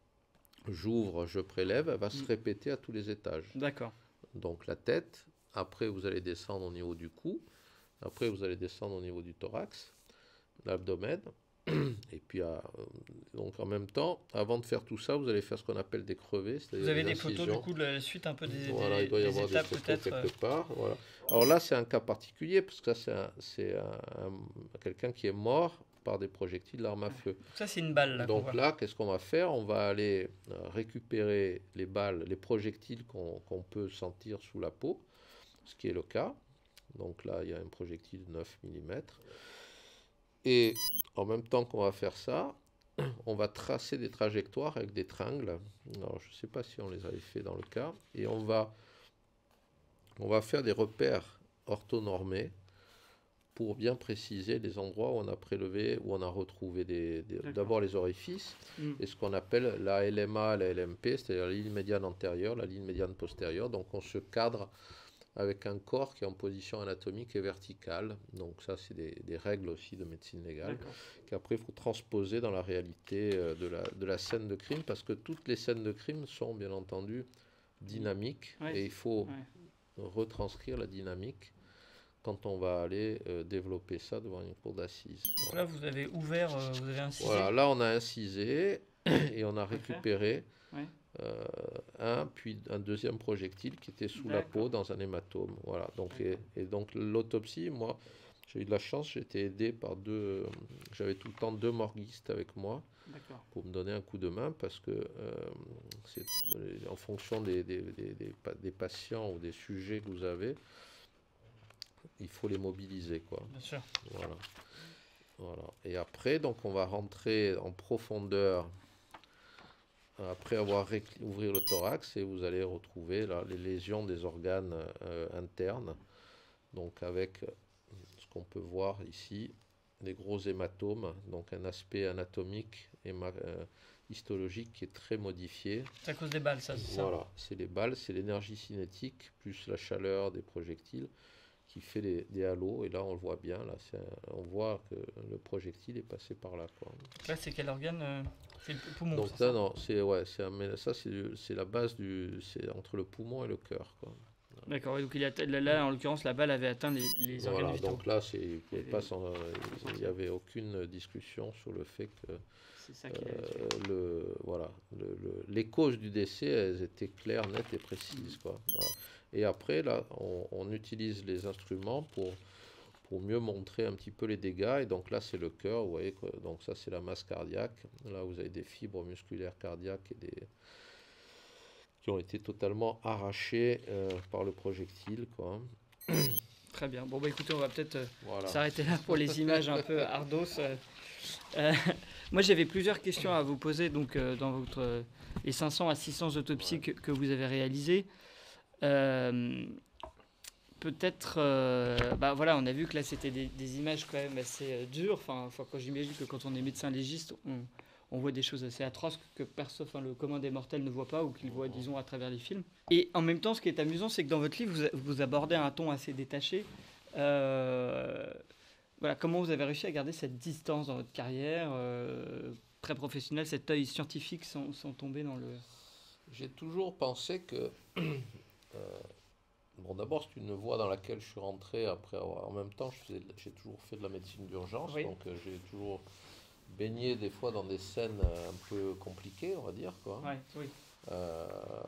j'ouvre, je prélève, elle va se Mm. répéter à tous les étages. D'accord. Donc la tête, après vous allez descendre au niveau du cou, après vous allez descendre au niveau du thorax, l'abdomen, et puis à- donc en même temps, avant de faire tout ça, vous allez faire ce qu'on appelle des crevés, c'est-à-dire Vous avez des des photos du incisions. coup de la suite un peu des, Voilà, des- il doit y des avoir des étapes photos peut-être. euh, quelque part. Voilà. Alors là, c'est un cas particulier, parce que ça, c'est un- c'est un- un- quelqu'un qui est mort par des projectiles d'armes à feu. Ça c'est une balle là. qu'on Donc voit. là, qu'est-ce qu'on va faire? On va aller euh, récupérer les balles, les projectiles qu'on qu'on peut sentir sous la peau, ce qui est le cas. Donc là, il y a un projectile de neuf millimètres. Et en même temps qu'on va faire ça, on va tracer des trajectoires avec des tringles. Alors, je ne sais pas si on les avait fait dans le cas. Et on va, on va faire des repères orthonormés pour bien préciser les endroits où on a prélevé, où on a retrouvé des, des- D'accord. d'abord les orifices Mm. et ce qu'on appelle la L M A, la L M P, c'est-à-dire la ligne médiane antérieure, la ligne médiane postérieure. Donc on se cadre avec un corps qui est en position anatomique et verticale. Donc ça, c'est des, des règles aussi de médecine légale D'accord. qu'après il faut transposer dans la réalité euh, de la, de la scène de crime, parce que toutes les scènes de crime sont bien entendu dynamiques, Ouais, et il faut ouais. retranscrire la dynamique quand on va aller euh, développer ça devant une cour d'assises. Donc là vous avez ouvert, euh, vous avez incisé. Voilà, là on a incisé et on a récupéré Ouais. euh, un, puis un deuxième projectile qui était sous la D'accord. peau dans un hématome. Voilà, donc, et, et donc l'autopsie, moi j'ai eu de la chance, j'ai été aidé par deux, euh, j'avais tout le temps deux morguistes avec moi D'accord. pour me donner un coup de main, parce que euh, c'est euh, en fonction des, des, des, des pa- des patients ou des sujets que vous avez, il faut les mobiliser, quoi. Bien sûr. Voilà. Voilà. Et après, donc, on va rentrer en profondeur après avoir récl- ouvrir le thorax, et vous allez retrouver là les lésions des organes euh, internes. Donc avec euh, ce qu'on peut voir ici, des gros hématomes, donc un aspect anatomique et ma- euh, histologique qui est très modifié. C'est à cause des balles ça. c'est ça Voilà, c'est les balles, c'est l'énergie cinétique plus la chaleur des projectiles qui fait les, des halos. Et là, on le voit bien. Là, c'est un- on voit que le projectile est passé par là, quoi. Là, c'est quel organe euh, c'est le poumon. Donc c'est là, ça non, c'est ouais, c'est un- mais ça, c'est du- c'est la base du, c'est entre le poumon et le cœur, quoi. D'accord, oui, donc il a, là, là, en l'occurrence, la balle avait atteint les, les organes Voilà, vitaux. donc là, c'est, il pouvait Et- pas s'en- il n'y avait aucune discussion sur le fait que C'est ça qui a euh, le, voilà, le, le- les causes du décès, elles étaient claires, nettes et précises, quoi. Voilà. Et après, là, on, on utilise les instruments pour, pour mieux montrer un petit peu les dégâts. Et donc là, c'est le cœur, vous voyez, quoi. Donc ça, c'est la masse cardiaque. Là, vous avez des fibres musculaires cardiaques et des qui ont été totalement arrachées euh, par le projectile, quoi. Très bien. Bon, bah écoutez, on va peut-être euh, Voilà. s'arrêter là pour les images un peu ardos. euh. Euh, moi, j'avais plusieurs questions à vous poser donc, euh, dans votre, euh, les cinq cents à six cents autopsies que, que vous avez réalisées. Euh, peut-être, euh, bah voilà, on a vu que là, c'était des, des images quand même assez euh, dures. Enfin, enfin, quand j'imagine que quand on est médecin légiste, on, on voit des choses assez atroces que personne, enfin, le commun des mortels ne voit pas ou qu'il voit, disons, à travers les films. Et en même temps, ce qui est amusant, c'est que dans votre livre, vous, vous abordez un ton assez détaché. Euh, voilà, comment vous avez réussi à garder cette distance dans votre carrière, euh, très professionnelle, cet œil scientifique sans, sans tomber dans le... J'ai toujours pensé que, euh, bon, d'abord, c'est une voie dans laquelle je suis rentré après avoir, en même temps, je faisais- j'ai toujours fait de la médecine d'urgence, Oui. donc euh, j'ai toujours baigné des fois dans des scènes euh, un peu compliquées, on va dire, quoi. Ouais, oui. Euh,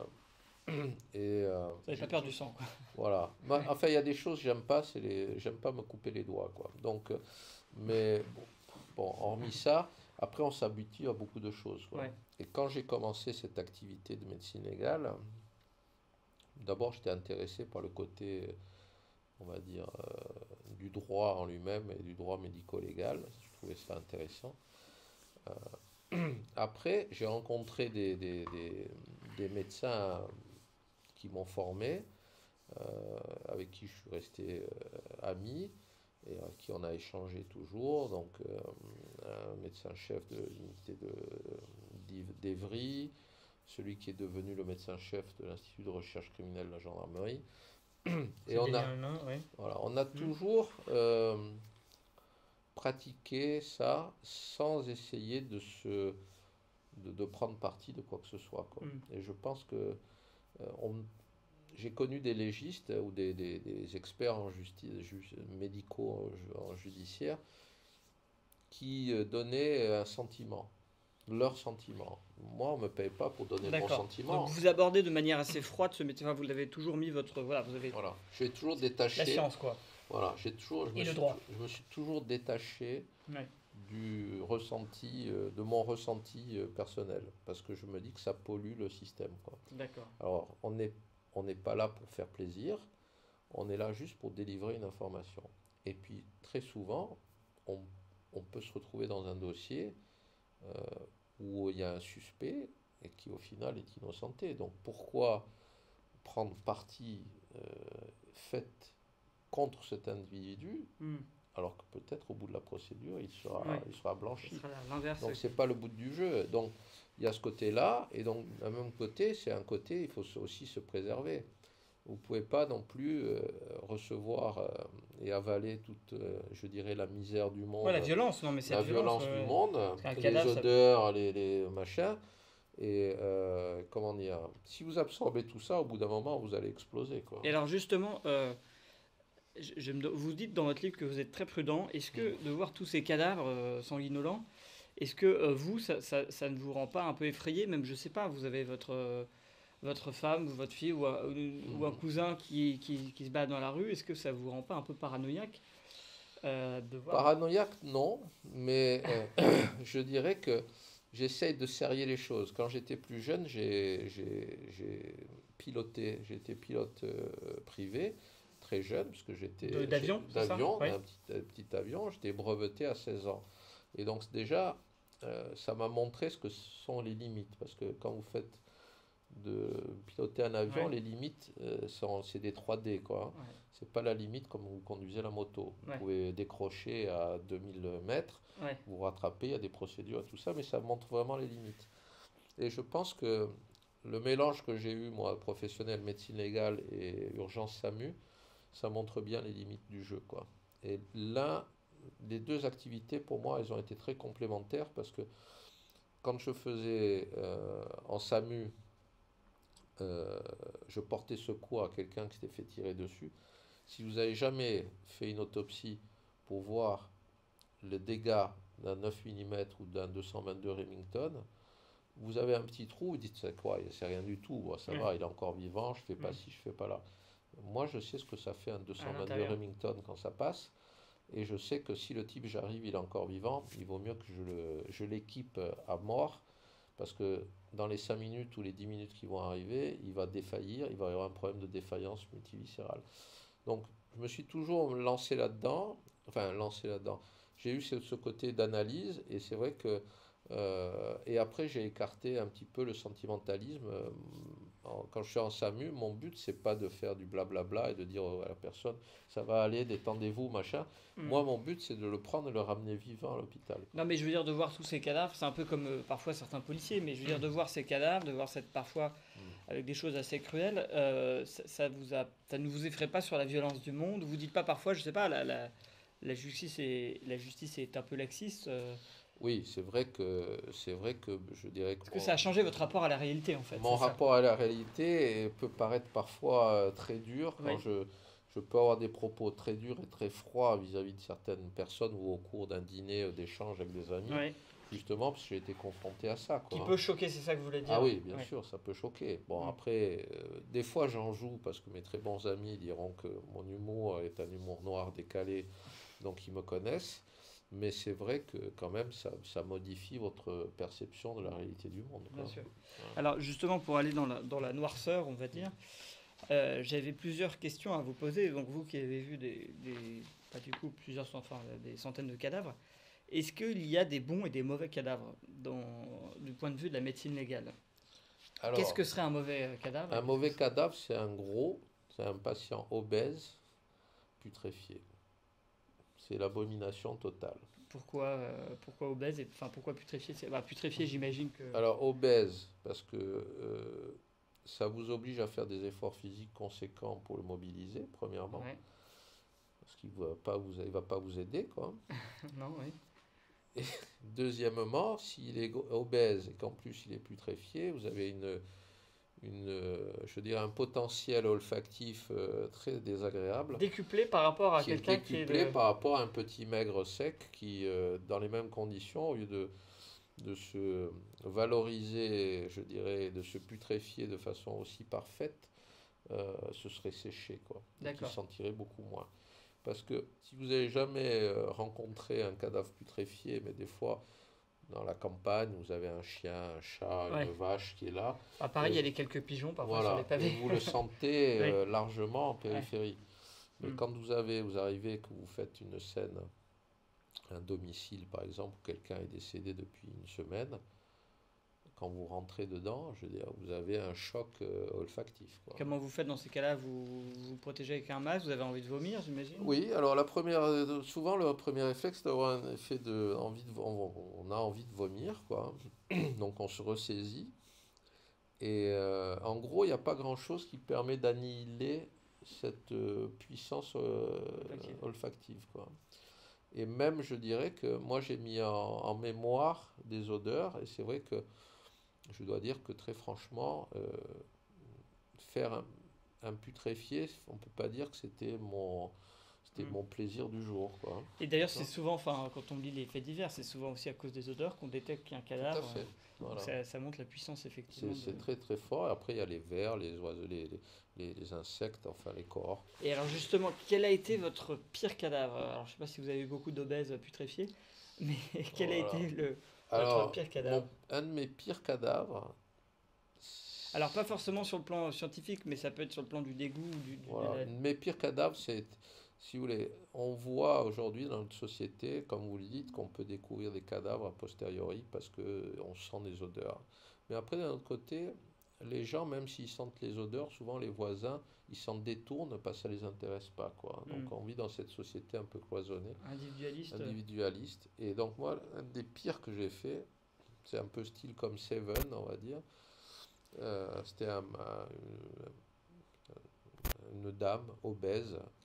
et euh, Vous n'avez pas perdu du sang, quoi. voilà. Bah, enfin, il y a des choses que j'aime pas, c'est les, j'aime pas me couper les doigts, quoi. Donc, euh, mais bon, bon, hormis ça, après on s'habitue à beaucoup de choses, quoi. Ouais. Et quand j'ai commencé cette activité de médecine légale, d'abord j'étais intéressé par le côté, on va dire, euh, du droit en lui-même et du droit médico-légal. Je trouvais ça intéressant. Euh, après, j'ai rencontré des, des, des, des médecins qui m'ont formé, euh, avec qui je suis resté euh, ami et avec qui on a échangé toujours. Donc, euh, un médecin-chef de l'unité de, d'Iv- d'Evry, celui qui est devenu le médecin-chef de l'Institut de recherche criminelle de la gendarmerie. Et on a, Humain, ouais. voilà, on a toujours euh, pratiqué ça sans essayer de, se, de, de prendre parti de quoi que ce soit, quoi. Mm. Et je pense que euh, on, j'ai connu des légistes ou des, des, des experts en justice, ju- médicaux en, en judiciaire qui euh, donnaient un sentiment, leur sentiment. Moi, on ne me paye pas pour donner mon D'accord. sentiment. Donc vous abordez de manière assez froide ce métier. Enfin, vous l'avez toujours mis votre... Voilà, vous avez Voilà, j'ai toujours la détaché. science, quoi. Voilà, j'ai toujours, je me, Et le suis, droit. je me suis toujours détaché Ouais. du ressenti, euh, de mon ressenti euh, personnel, parce que je me dis que ça pollue le système, quoi. D'accord. Alors, on n'est on n'est pas là pour faire plaisir, on est là juste pour délivrer une information. Et puis, très souvent, on, on peut se retrouver dans un dossier euh, où il y a un suspect et qui, au final, est innocenté. Donc, pourquoi prendre parti euh, fait contre cet individu, Mm. alors que peut-être au bout de la procédure, il sera, Ouais. il sera Ce blanchi. sera l'inverse. Donc oui. c'est pas le bout du jeu. Donc il y a ce côté-là, et donc d'un même côté, c'est un côté, il faut se- aussi se préserver. Vous pouvez pas non plus euh, recevoir euh, et avaler toute, euh, je dirais, la misère du monde, Ouais, la violence, non, mais c'est la violence euh, du monde, un les cadavre, ça- odeurs, les, les machins. Et euh, comment dire, si vous absorbez tout ça, au bout d'un moment, vous allez exploser, quoi. Et alors justement, euh, je, je me do- vous dites dans votre livre que vous êtes très prudent. Est-ce que de voir tous ces cadavres euh, sanguinolents, est-ce que euh, vous, ça, ça, ça ne vous rend pas un peu effrayé? Même, je sais pas, vous avez votre, euh, votre femme ou votre fille ou un, ou- ou un Mhm. cousin qui, qui, qui se bat dans la rue. Est-ce que ça vous rend pas un peu paranoïaque euh, de voir... Paranoïaque, non, mais euh, je dirais que j'essaye de serrer les choses. Quand j'étais plus jeune, j'ai j'ai- j'ai piloté, j'étais pilote euh, privé, très jeune, parce que j'étais... De- d'avion, j'ai- c'est ça? D'avion, Ouais. un petit, un petit avion, j'étais breveté à seize ans. Et donc déjà, euh, ça m'a montré ce que sont les limites, parce que quand vous faites de piloter un avion, Ouais. les limites, euh, sont, c'est des trois D, quoi. Ouais. C'est pas la limite comme vous conduisez la moto. Vous Ouais. pouvez décrocher à deux mille mètres, Ouais. vous rattraper, il y a des procédures et tout ça, mais ça montre vraiment les limites. Et je pense que le mélange que j'ai eu, moi, professionnel, médecine légale et urgence SAMU, ça montre bien les limites du jeu, quoi. Et là, les deux activités, pour moi, elles ont été très complémentaires parce que quand je faisais euh, en SAMU, euh, je portais secours à quelqu'un qui s'était fait tirer dessus. Si vous n'avez jamais fait une autopsie pour voir le dégât d'un neuf millimètres ou d'un deux cent vingt-deux Remington, vous avez un petit trou, vous dites c'est quoi, c'est rien du tout, ça Ouais. va, il est encore vivant, je fais pas Mm. ci, je fais pas là. Moi, je sais ce que ça fait un deux cent vingt-deux l'intérieur. Remington quand ça passe, et je sais que si le type j'arrive, il est encore vivant, il vaut mieux que je le, je l'équipe à mort, parce que dans les cinq minutes ou les dix minutes qui vont arriver, il va défaillir, il va y avoir un problème de défaillance multiviscérale. Donc, je me suis toujours lancé là-dedans, enfin, lancé là-dedans. J'ai eu ce, ce côté d'analyse, et c'est vrai que. Euh, et après, j'ai écarté un petit peu le sentimentalisme. Euh, en- quand je suis en SAMU, mon but, c'est pas de faire du blablabla et de dire à la personne, ça va aller, détendez-vous, machin. Mm. Moi, mon but, c'est de le prendre et le ramener vivant à l'hôpital. Non, mais je veux dire, de voir tous ces cadavres, c'est un peu comme euh, parfois certains policiers, mais je veux dire, de voir ces cadavres, de voir cette parfois avec des choses assez cruelles, euh, ça, ça vous a, ça ne vous effraie pas sur la violence du monde. Vous dites pas parfois, je sais pas, la, la, la justice est, la justice est un peu laxiste. euh, Oui, c'est vrai que c'est vrai que je dirais que Est-ce que mon, ça a changé votre rapport à la réalité, en fait? mon c'est ça rapport à la réalité peut paraître parfois euh, très dur quand Oui. je, je peux avoir des propos très durs et très froids vis-à-vis de certaines personnes ou au cours d'un dîner, euh, d'échange avec des amis, Oui. justement parce que j'ai été confronté à ça, Qui quoi. peut choquer, c'est ça que vous voulez dire? Ah oui, bien Ouais. sûr, ça peut choquer. Bon, Mm. après, euh, des fois j'en joue parce que mes très bons amis diront que mon humour est un humour noir décalé, donc ils me connaissent. Mais c'est vrai que quand même, ça, ça modifie votre perception de la réalité du monde, quoi. Bien sûr. Voilà. Alors justement, pour aller dans la, dans la noirceur, on va dire, euh, j'avais plusieurs questions à vous poser. Donc vous qui avez vu des, des pas du coup plusieurs, enfin des centaines de cadavres, est-ce qu'il y a des bons et des mauvais cadavres dans, du point de vue de la médecine légale? Alors, Qu'est-ce que serait un mauvais euh, cadavre? un mauvais cadavre, c'est un gros, c'est un patient obèse, putréfié. C'est l'abomination totale. Pourquoi, euh, pourquoi obèse et enfin pourquoi putréfié? C'est- bah, putréfié, j'imagine que. Alors, obèse, parce que euh, ça vous oblige à faire des efforts physiques conséquents pour le mobiliser, premièrement, Ouais. parce qu'il ne va pas vous, il va pas vous aider, quoi. Non, oui. Deuxièmement, s'il est go- obèse et qu'en plus il est putréfié, vous avez une, une, euh, je dirais un potentiel olfactif euh, très désagréable, Décuplé par rapport à qui est quelqu'un qui est décuplé de... par rapport à un petit maigre sec qui, euh, dans les mêmes conditions, au lieu de, de se valoriser, je dirais, de se putréfier de façon aussi parfaite, euh, se serait séché, quoi. Donc il D'accord. sentirait beaucoup moins. Parce que si vous n'avez jamais euh, rencontré un cadavre putréfié, mais des fois, dans la campagne, vous avez un chien, un chat, Ouais. une vache qui est là, Ah, pareil, il y a Et- les quelques pigeons parfois sur voilà, les et pavés. vous le sentez Oui. euh, largement en périphérie. Mais Mm. quand vous avez, vous arrivez, que vous faites une scène, un domicile par exemple, où quelqu'un est décédé depuis une semaine, quand vous rentrez dedans, je veux dire, vous avez un choc euh, olfactif, quoi. Comment vous faites dans ces cas-là? Vous vous vous protégez avec un masque? Vous avez envie de vomir, j'imagine? Oui, alors la première, euh, souvent le premier réflexe, c'est d'avoir un effet de envie de, on, on a envie de vomir, quoi. Donc on se ressaisit. Et euh, en gros, il n'y a pas grand-chose qui permet d'annihiler cette euh, puissance euh, Olfactive. olfactive, quoi. Et même, je dirais que moi, j'ai mis en, en mémoire des odeurs, et c'est vrai que je dois dire que très franchement, euh, faire un, un putréfié, on peut pas dire que c'était mon, c'était Mm. mon plaisir du jour, quoi. Et d'ailleurs, c'est D'accord. souvent, enfin, quand on lit les faits divers, c'est souvent aussi à cause des odeurs qu'on détecte qu'il y a un Tout à cadavre. fait. Donc Voilà. ça, ça montre la puissance, effectivement. C'est c'est de- très très fort. Et après, il y a les vers, les oiseaux, les, les, les- les insectes, enfin les corps. Et alors, justement, quel a été votre pire cadavre? Alors, je sais pas si vous avez eu beaucoup d'obèses putréfiés, mais quel a Voilà. été le, votre Alors, pire cadavre? mon- un de mes pires cadavres, Alors, pas forcément sur le plan scientifique, mais ça peut être sur le plan du dégoût. ou Du, du- de voilà, la- un de mes pires cadavres, c'est, si vous voulez, on voit aujourd'hui dans notre société, comme vous le dites, qu'on peut découvrir des cadavres a posteriori parce qu'on sent des odeurs. Mais après, d'un autre côté, les gens, même s'ils sentent les odeurs, souvent les voisins, ils s'en détournent parce que ça les intéresse pas, quoi. Donc Mm. on vit dans cette société un peu cloisonnée, Individualiste. individualiste. Et donc moi, un des pires que j'ai fait, c'est un peu style comme Seven, on va dire. Euh, c'était un- un- une, une dame obèse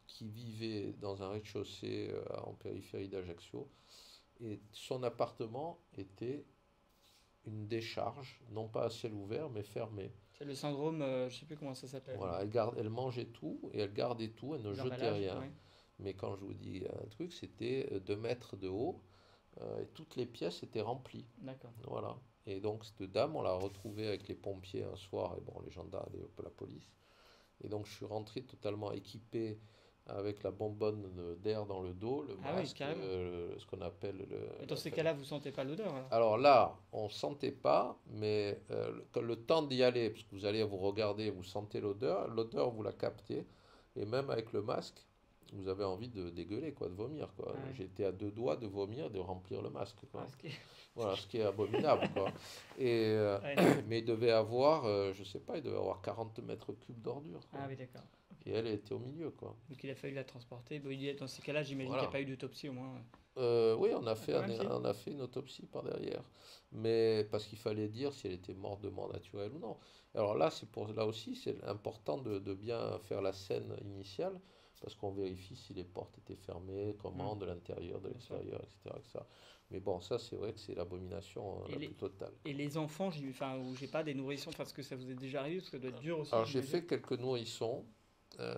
qui vivait dans un rez-de-chaussée euh, en périphérie d'Ajaccio. Et son appartement était une décharge, non pas à ciel ouvert, mais fermée. C'est le syndrome, euh, je ne sais plus comment ça s'appelle. Voilà, elle, garde, elle mangeait tout et elle gardait tout, elle ne Les jetait emballages, rien. ouais. Mais quand je vous dis un truc, c'était deux mètres de haut euh, et toutes les pièces étaient remplies. D'accord. Voilà. Et donc cette dame, on l'a retrouvée avec les pompiers un soir, et bon, les gendarmes et la police. Et donc je suis rentré totalement équipé avec la bonbonne de- d'air dans le dos, le Ah oui, masque, carrément. euh, ce qu'on appelle le... Et dans ces cas-là, vous ne sentez pas l'odeur alors? Alors là, on ne sentait pas, mais euh, le, quand le temps d'y aller, parce que vous allez vous regarder, vous sentez l'odeur, l'odeur vous la captez, et même avec le masque, vous avez envie de dégueuler, quoi, de vomir, quoi. Ah ouais. J'étais à deux doigts de vomir, de remplir le masque, quoi. Ah, ce qui est- Voilà, ce qui est abominable, quoi. Et, euh, Ouais. mais il devait avoir, euh, je sais pas, il devait avoir quarante mètres cubes d'ordures, quoi. Ah oui, d'accord. Et elle était au milieu, quoi. Donc il a fallu la transporter. Bon, il y a- dans ces cas-là, j'imagine Voilà. qu'il n'y a pas eu d'autopsie au moins. Euh, oui, on a fait, quand un- même, si. on a fait une autopsie par derrière, mais parce qu'il fallait dire si elle était morte de mort naturelle ou non. Alors là, c'est pour là aussi, c'est important de, de bien faire la scène initiale, parce qu'on vérifie si les portes étaient fermées, comment, Mm. de l'intérieur, de Bien sûr. l'extérieur, et cetera, et cetera. Mais bon, ça, c'est vrai que c'est l'abomination euh, Et la les- plus totale. Et les enfants, j'ai, enfin, où j'ai pas des nourrissons, parce que ça vous est déjà arrivé, parce que ça doit être dur aussi. Alors j'ai j'imagine. fait quelques nourrissons, euh,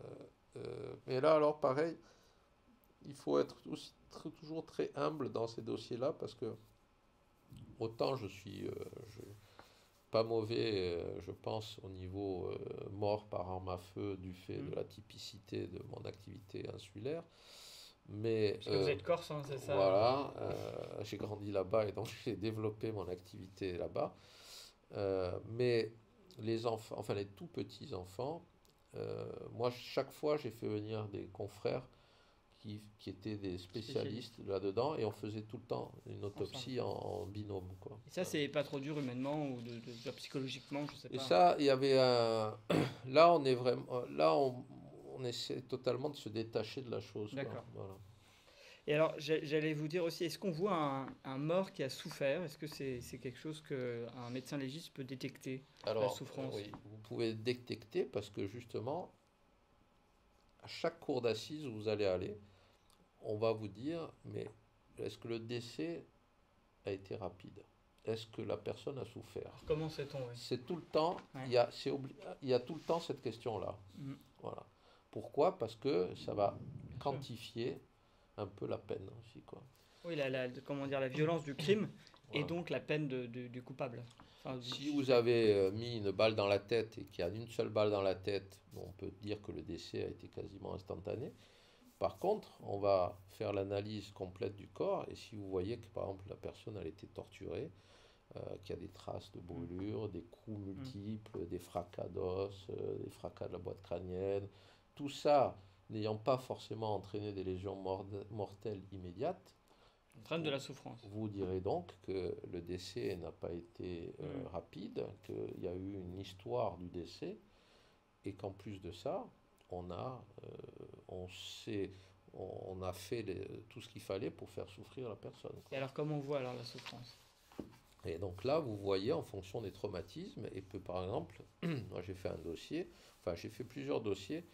euh, mais là, alors pareil, il faut être aussi tr- toujours très humble dans ces dossiers-là, parce que autant je suis euh, je- pas mauvais, euh, je pense, au niveau euh, mort par arme à feu du fait Mm. de la typicité de mon activité insulaire, mais Parce que vous euh, êtes corse, hein, c'est ça? voilà, euh, j'ai grandi là-bas et donc j'ai développé mon activité là-bas. Euh, mais les enfants, enfin les tout petits enfants, euh, moi chaque fois j'ai fait venir des confrères qui, qui étaient des spécialistes là-dedans et on faisait tout le temps une autopsie en, en binôme, quoi. Et ça, c'est pas trop dur humainement ou de, de- de- psychologiquement, je sais Et pas. ça, il y avait un... Là, on est vraiment... Là, on, on essaie totalement de se détacher de la chose, quoi. D'accord. Voilà. Et alors, j'a- j'allais vous dire aussi, est-ce qu'on voit un, un mort qui a souffert? Est-ce que c'est c'est quelque chose qu'un médecin légiste peut détecter? Alors, souffrance. euh, oui, vous pouvez détecter parce que justement, à chaque cour d'assises où vous allez aller, on va vous dire, mais est-ce que le décès a été rapide? Est-ce que la personne a souffert? Comment sait-on, ouais. C'est tout le temps, Ouais. il y a, c'est obli- il y a tout le temps cette question-là. Mhm. Voilà. Pourquoi? Parce que ça va sûr. quantifier un peu la peine aussi, quoi. Oui, la, la- comment dire, la violence du crime et Voilà. donc la peine de, de- du coupable. Enfin, du- Si vous avez euh, mis une balle dans la tête et qu'il y a une seule balle dans la tête, on peut dire que le décès a été quasiment instantané. Par contre, on va faire l'analyse complète du corps et si vous voyez que par exemple la personne a été torturée, euh, qu'il y a des traces de brûlures, des coups multiples, des fracas d'os, euh, des fracas de la boîte crânienne, tout ça n'ayant pas forcément entraîné des lésions mord- mortelles immédiates, entraîne de la souffrance. vous direz donc que le décès n'a pas été euh, Mm. rapide, qu'il y a eu une histoire du décès, et qu'en plus de ça, on a, euh, on sait, on, on a fait les- tout ce qu'il fallait pour faire souffrir la personne, Et quoi. alors, comment on voit alors la souffrance? Et donc là, vous voyez en fonction des traumatismes, et que par exemple, moi j'ai fait un dossier, enfin j'ai fait plusieurs dossiers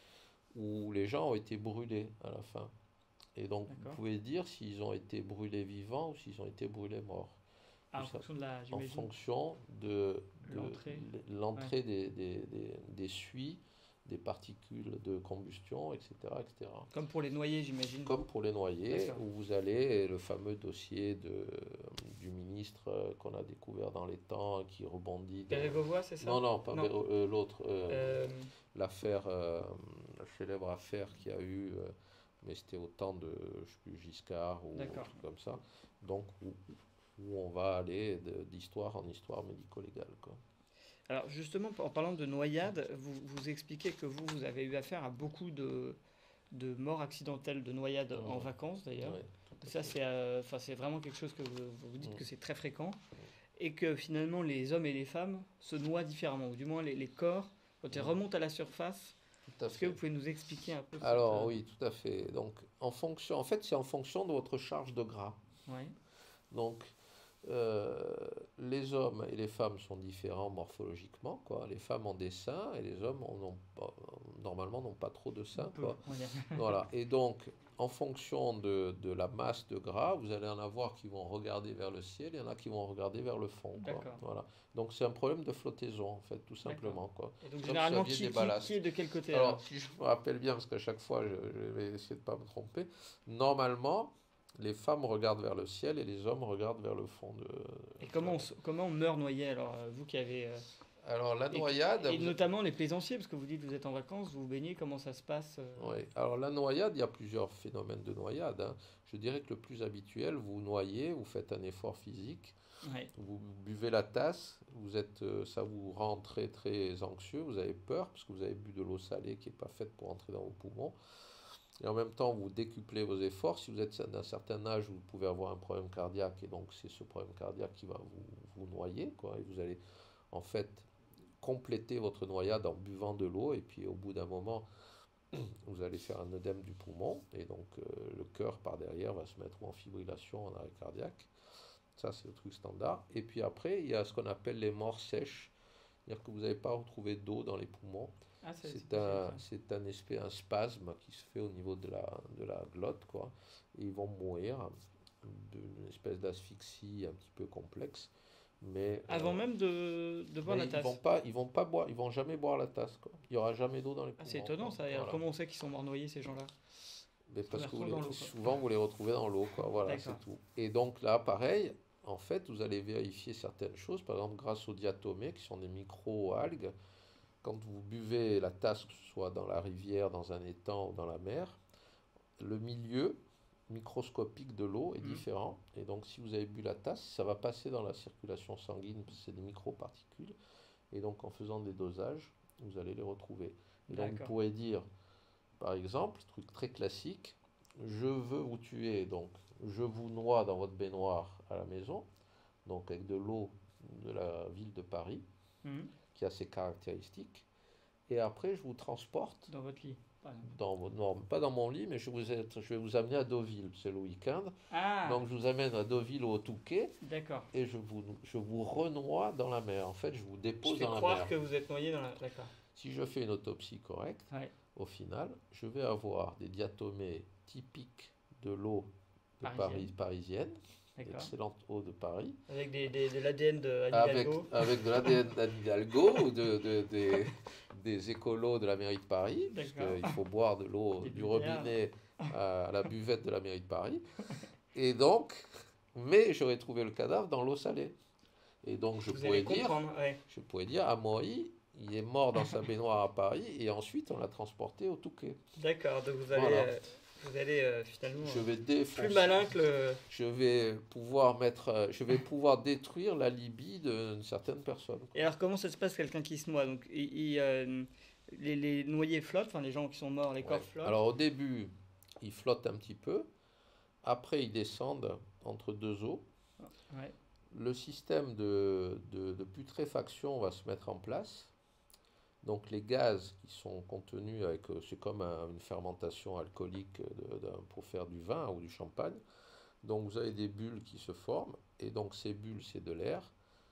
où les gens ont été brûlés à la fin. Et donc vous D'accord. pouvez dire s'ils ont été brûlés vivants ou s'ils ont été brûlés morts. Ah, en Tout ça. fonction de la, En j'imagine. fonction de, de L'entrée. l'entrée des, des, des, des suies, des particules de combustion, et cetera, et cetera. Comme pour les noyés, j'imagine. Comme pour les noyés, D'accord. où vous allez, le fameux dossier de, du ministre euh, qu'on a découvert dans les temps, qui rebondit. dans- Bérégovoy, c'est ça? Non, non, pas Non. Béro- euh, l'autre, euh, Euh, l'affaire, euh, la célèbre affaire qu'il y a eu, euh, mais c'était au temps de, je sais plus, Giscard ou un D'accord. truc comme ça. Donc, où, où on va aller de- d'histoire en histoire médico-légale, quoi. Alors justement, en parlant de noyade, vous, vous expliquez que vous, vous avez eu affaire à beaucoup de, de morts accidentelles, de noyades en Ouais. vacances d'ailleurs. Ouais, tout à Ça, fait. c'est euh, enfin, c'est vraiment quelque chose que vous, vous dites Mm. que c'est très fréquent. Et que finalement, les hommes et les femmes se noient différemment. Ou du moins, les, les corps, quand ils Mm. remontent à la surface. Tout à Est-ce que fait. vous pouvez nous expliquer un peu cette, Alors euh, oui, tout à fait. Donc, en fonction, en fait, c'est en fonction de votre charge de gras. ouais. Donc, euh, les hommes et les femmes sont différents morphologiquement, quoi. Les femmes ont des seins et les hommes en ont pas- normalement n'ont pas trop de seins, Peu, quoi. on va dire. Voilà. Et donc, en fonction de, de la masse de gras, vous allez en avoir qui vont regarder vers le ciel, il y en a qui vont regarder vers le fond, quoi. D'accord. Voilà. Donc, c'est un problème de flottaison, en fait, tout simplement, quoi. Et donc Comme si généralement, vous aviez qui, des qui, ballasts. qui est de quel côté Alors, alors? si je me rappelle bien, parce qu'à chaque fois, je, je vais essayer de ne pas me tromper, normalement, les femmes regardent vers le ciel et les hommes regardent vers le fond de... Et comment on, s- comment on meurt noyé alors, euh, vous qui avez... euh, Alors, la et, noyade... et vous- notamment les plaisanciers, parce que vous dites que vous êtes en vacances, vous vous baignez, comment ça se passe euh, Oui, alors la noyade, il y a plusieurs phénomènes de noyade, hein. Je dirais que le plus habituel, vous noyez, vous faites un effort physique, ouais. vous buvez la tasse, vous êtes, euh, ça vous rend très très anxieux, vous avez peur parce que vous avez bu de l'eau salée qui n'est pas faite pour entrer dans vos poumons. Et en même temps, vous décuplez vos efforts. Si vous êtes d'un certain âge, vous pouvez avoir un problème cardiaque et donc c'est ce problème cardiaque qui va vous, vous noyer, quoi. Et vous allez en fait compléter votre noyade en buvant de l'eau et puis au bout d'un moment, vous allez faire un œdème du poumon et donc euh, le cœur par derrière va se mettre en fibrillation, en arrêt cardiaque. Ça, c'est le truc standard. Et puis après, il y a ce qu'on appelle les morts sèches, c'est-à-dire que vous n'avez pas retrouvé d'eau dans les poumons. Ah, c'est c'est C'est possible, un, ça. c'est un espèce, un spasme qui se fait au niveau de la, de la glotte, quoi. Et ils vont mourir d'une espèce d'asphyxie un petit peu complexe. Mais, Avant euh, même de, de boire mais la ils tasse. vont pas, ils vont pas boire, ils vont jamais boire la tasse, quoi. Il y aura jamais d'eau dans les Ah, poumons, c'est étonnant quoi. ça. Et alors, Voilà. comment on sait qu'ils sont morts noyés ces gens-là? Mais parce les que vous retrouve les- dans l'eau, quoi. souvent vous les retrouvez dans l'eau, quoi. Voilà, D'accord. c'est tout. Et donc là, pareil, en fait, vous allez vérifier certaines choses, par exemple grâce aux diatomées, qui sont des micro-algues. Quand vous buvez la tasse, que ce soit dans la rivière, dans un étang ou dans la mer, le milieu microscopique de l'eau est Mhm. différent. Et donc, si vous avez bu la tasse, ça va passer dans la circulation sanguine, parce que c'est des microparticules. Et donc, en faisant des dosages, vous allez les retrouver. Et donc, vous D'accord. pourrez dire, par exemple, truc très classique, je veux vous tuer, donc je vous noie dans votre baignoire à la maison, donc avec de l'eau de la ville de Paris, Mhm. qui a ses caractéristiques. Et après, je vous transporte Dans votre lit, par exemple. dans votre, non, pas dans mon lit, mais je, vous ai- je vais vous amener à Deauville, c'est le week-end. Ah, Donc je vous amène à Deauville au Touquet d'accord. et je vous, je vous renoie dans la mer. En fait, je vous Je dépose fais dans la croire mer. que vous êtes noyé dans la... D'accord. Si je fais une autopsie correcte, Ouais. au final, je vais avoir des diatomées typiques de l'eau de Parisienne. Paris, parisienne, D'accord. excellente eau de Paris, Avec des, des- de l'A D N de Anne avec, Hidalgo. avec de l'A D N d'Anne Hidalgo ou de, de- des, des écolos de la mairie de Paris, parce D'accord. qu'il faut boire de l'eau Des du buveurs. robinet à, à la buvette de la mairie de Paris. Et donc, mais j'aurais trouvé le cadavre dans l'eau salée. Et donc, je Vous pourrais allez dire, comprendre, ouais. je pourrais dire, Amaury, il est mort dans sa baignoire à Paris et ensuite on l'a transporté au Touquet. D'accord, donc vous allez, Voilà. euh, vous allez euh, finalement Je euh, vais défoncer. plus malin que le... Je vais pouvoir mettre, euh, je vais pouvoir détruire l'alibi d'une certaine personne. Et alors comment ça se passe quelqu'un qui se noie? Donc il, il, euh, les, les noyés flottent, enfin les gens qui sont morts, les corps Ouais. flottent. Alors au début, ils flottent un petit peu. Après, ils descendent entre deux eaux. Ouais. Le système de, de, de putréfaction va se mettre en place. Donc les gaz qui sont contenus avec, euh, c'est comme un- une fermentation alcoolique de- de- pour faire du vin ou du champagne. Donc vous avez des bulles qui se forment et donc ces bulles c'est de l'air.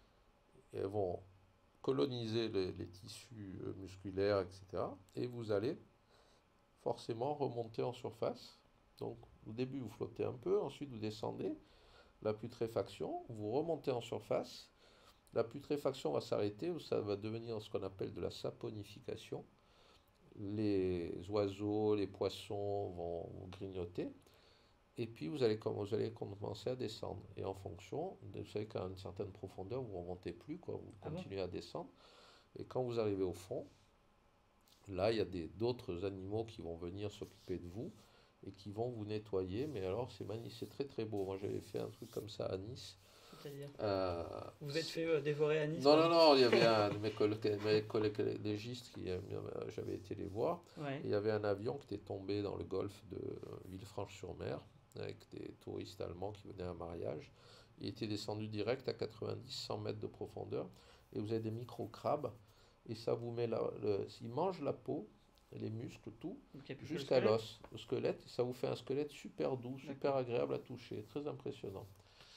Et elles vont coloniser les, les tissus euh, musculaires, et cetera. Et vous allez forcément remonter en surface. Donc au début vous flottez un peu, ensuite vous descendez. La putréfaction, vous remontez en surface. La putréfaction va s'arrêter ou ça va devenir ce qu'on appelle de la saponification. Les oiseaux, les poissons vont, vont grignoter. Et puis vous allez, comme- vous allez commencer à descendre. Et en fonction, de- vous savez qu'à une certaine profondeur, vous ne remontez plus, quoi, vous Ah bon? continuez à descendre. Et quand vous arrivez au fond, là, il y a des- d'autres animaux qui vont venir s'occuper de vous et qui vont vous nettoyer. Mais alors, c'est magnifique, c'est très très beau. Moi, j'avais fait un truc comme ça à Nice. C'est-à-dire Euh, vous vous êtes fait euh, dévorer à Nice? non, par- non, non, il y avait un de mes collègues, mes collègues légistes qui, euh, j'avais été les voir. Ouais. Et il y avait un avion qui était tombé dans le golfe de Villefranche-sur-Mer avec des touristes allemands qui venaient à un mariage. Il était descendu direct à quatre-vingt-dix à cent mètres de profondeur. Et vous avez des micro-crabes. Et ça vous met la, le, ils mangent la peau, les muscles, tout, Donc, il y a plus que le jusqu'à squelette. l'os, le squelette. Et ça vous fait un squelette super doux, super D'accord. agréable à toucher. Très impressionnant.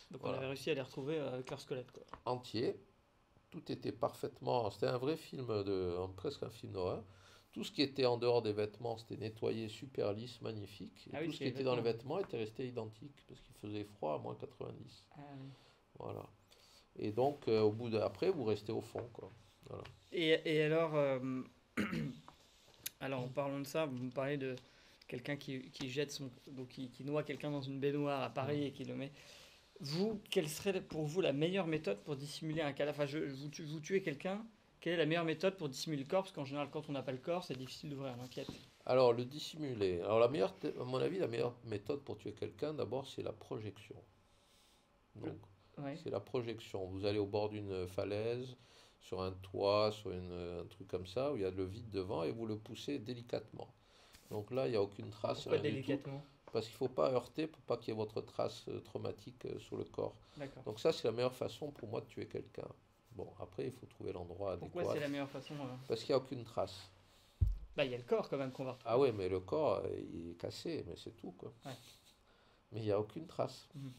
Donc Voilà. on avait réussi à les retrouver euh, avec leur squelette, quoi. Entiers. Tout était parfaitement. C'était un vrai film de. presque un film d'horreur. Tout ce qui était en dehors des vêtements, c'était nettoyé, super lisse, magnifique. Et Ah oui, tout c'est ce qui les était dans les vêtements. vêtements était resté identique parce qu'il faisait froid à moins quatre-vingt-dix. Ah oui. Voilà. Et donc, euh, au bout d'après, vous restez au fond, quoi. Voilà. Et, et alors, euh, alors, en parlant de ça, vous me parlez de quelqu'un qui, qui jette son, donc qui, qui noie quelqu'un dans une baignoire à Paris et qui le met. Vous, quelle serait pour vous la meilleure méthode pour dissimuler un cadavre? Enfin, je, vous, tu- vous tuez quelqu'un, quelle est la meilleure méthode pour dissimuler le corps? Parce qu'en général, quand on n'a pas le corps, c'est difficile d'ouvrir l'enquête. Alors, le dissimuler. Alors, la meilleure, à mon avis, la meilleure méthode pour tuer quelqu'un, d'abord, c'est la projection. Donc, Ouais. c'est la projection. Vous allez au bord d'une falaise, sur un toit, sur une, un truc comme ça, où il y a le vide devant, et vous le poussez délicatement. Donc là, il n'y a aucune trace, Pourquoi rien du tout. délicatement? Parce qu'il ne faut pas heurter pour pas qu'il y ait votre trace euh, traumatique euh, sur le corps. D'accord. Donc ça, c'est la meilleure façon pour moi de tuer quelqu'un. Bon, après, il faut trouver l'endroit Pourquoi adéquat. c'est la meilleure façon euh Parce qu'il n'y a aucune trace. Bah, il y a le corps quand même qu'on va retrouver. Ah ouais, mais le corps, euh, il est cassé, mais c'est tout, quoi. Ouais. Mais il n'y a aucune trace. Mhm.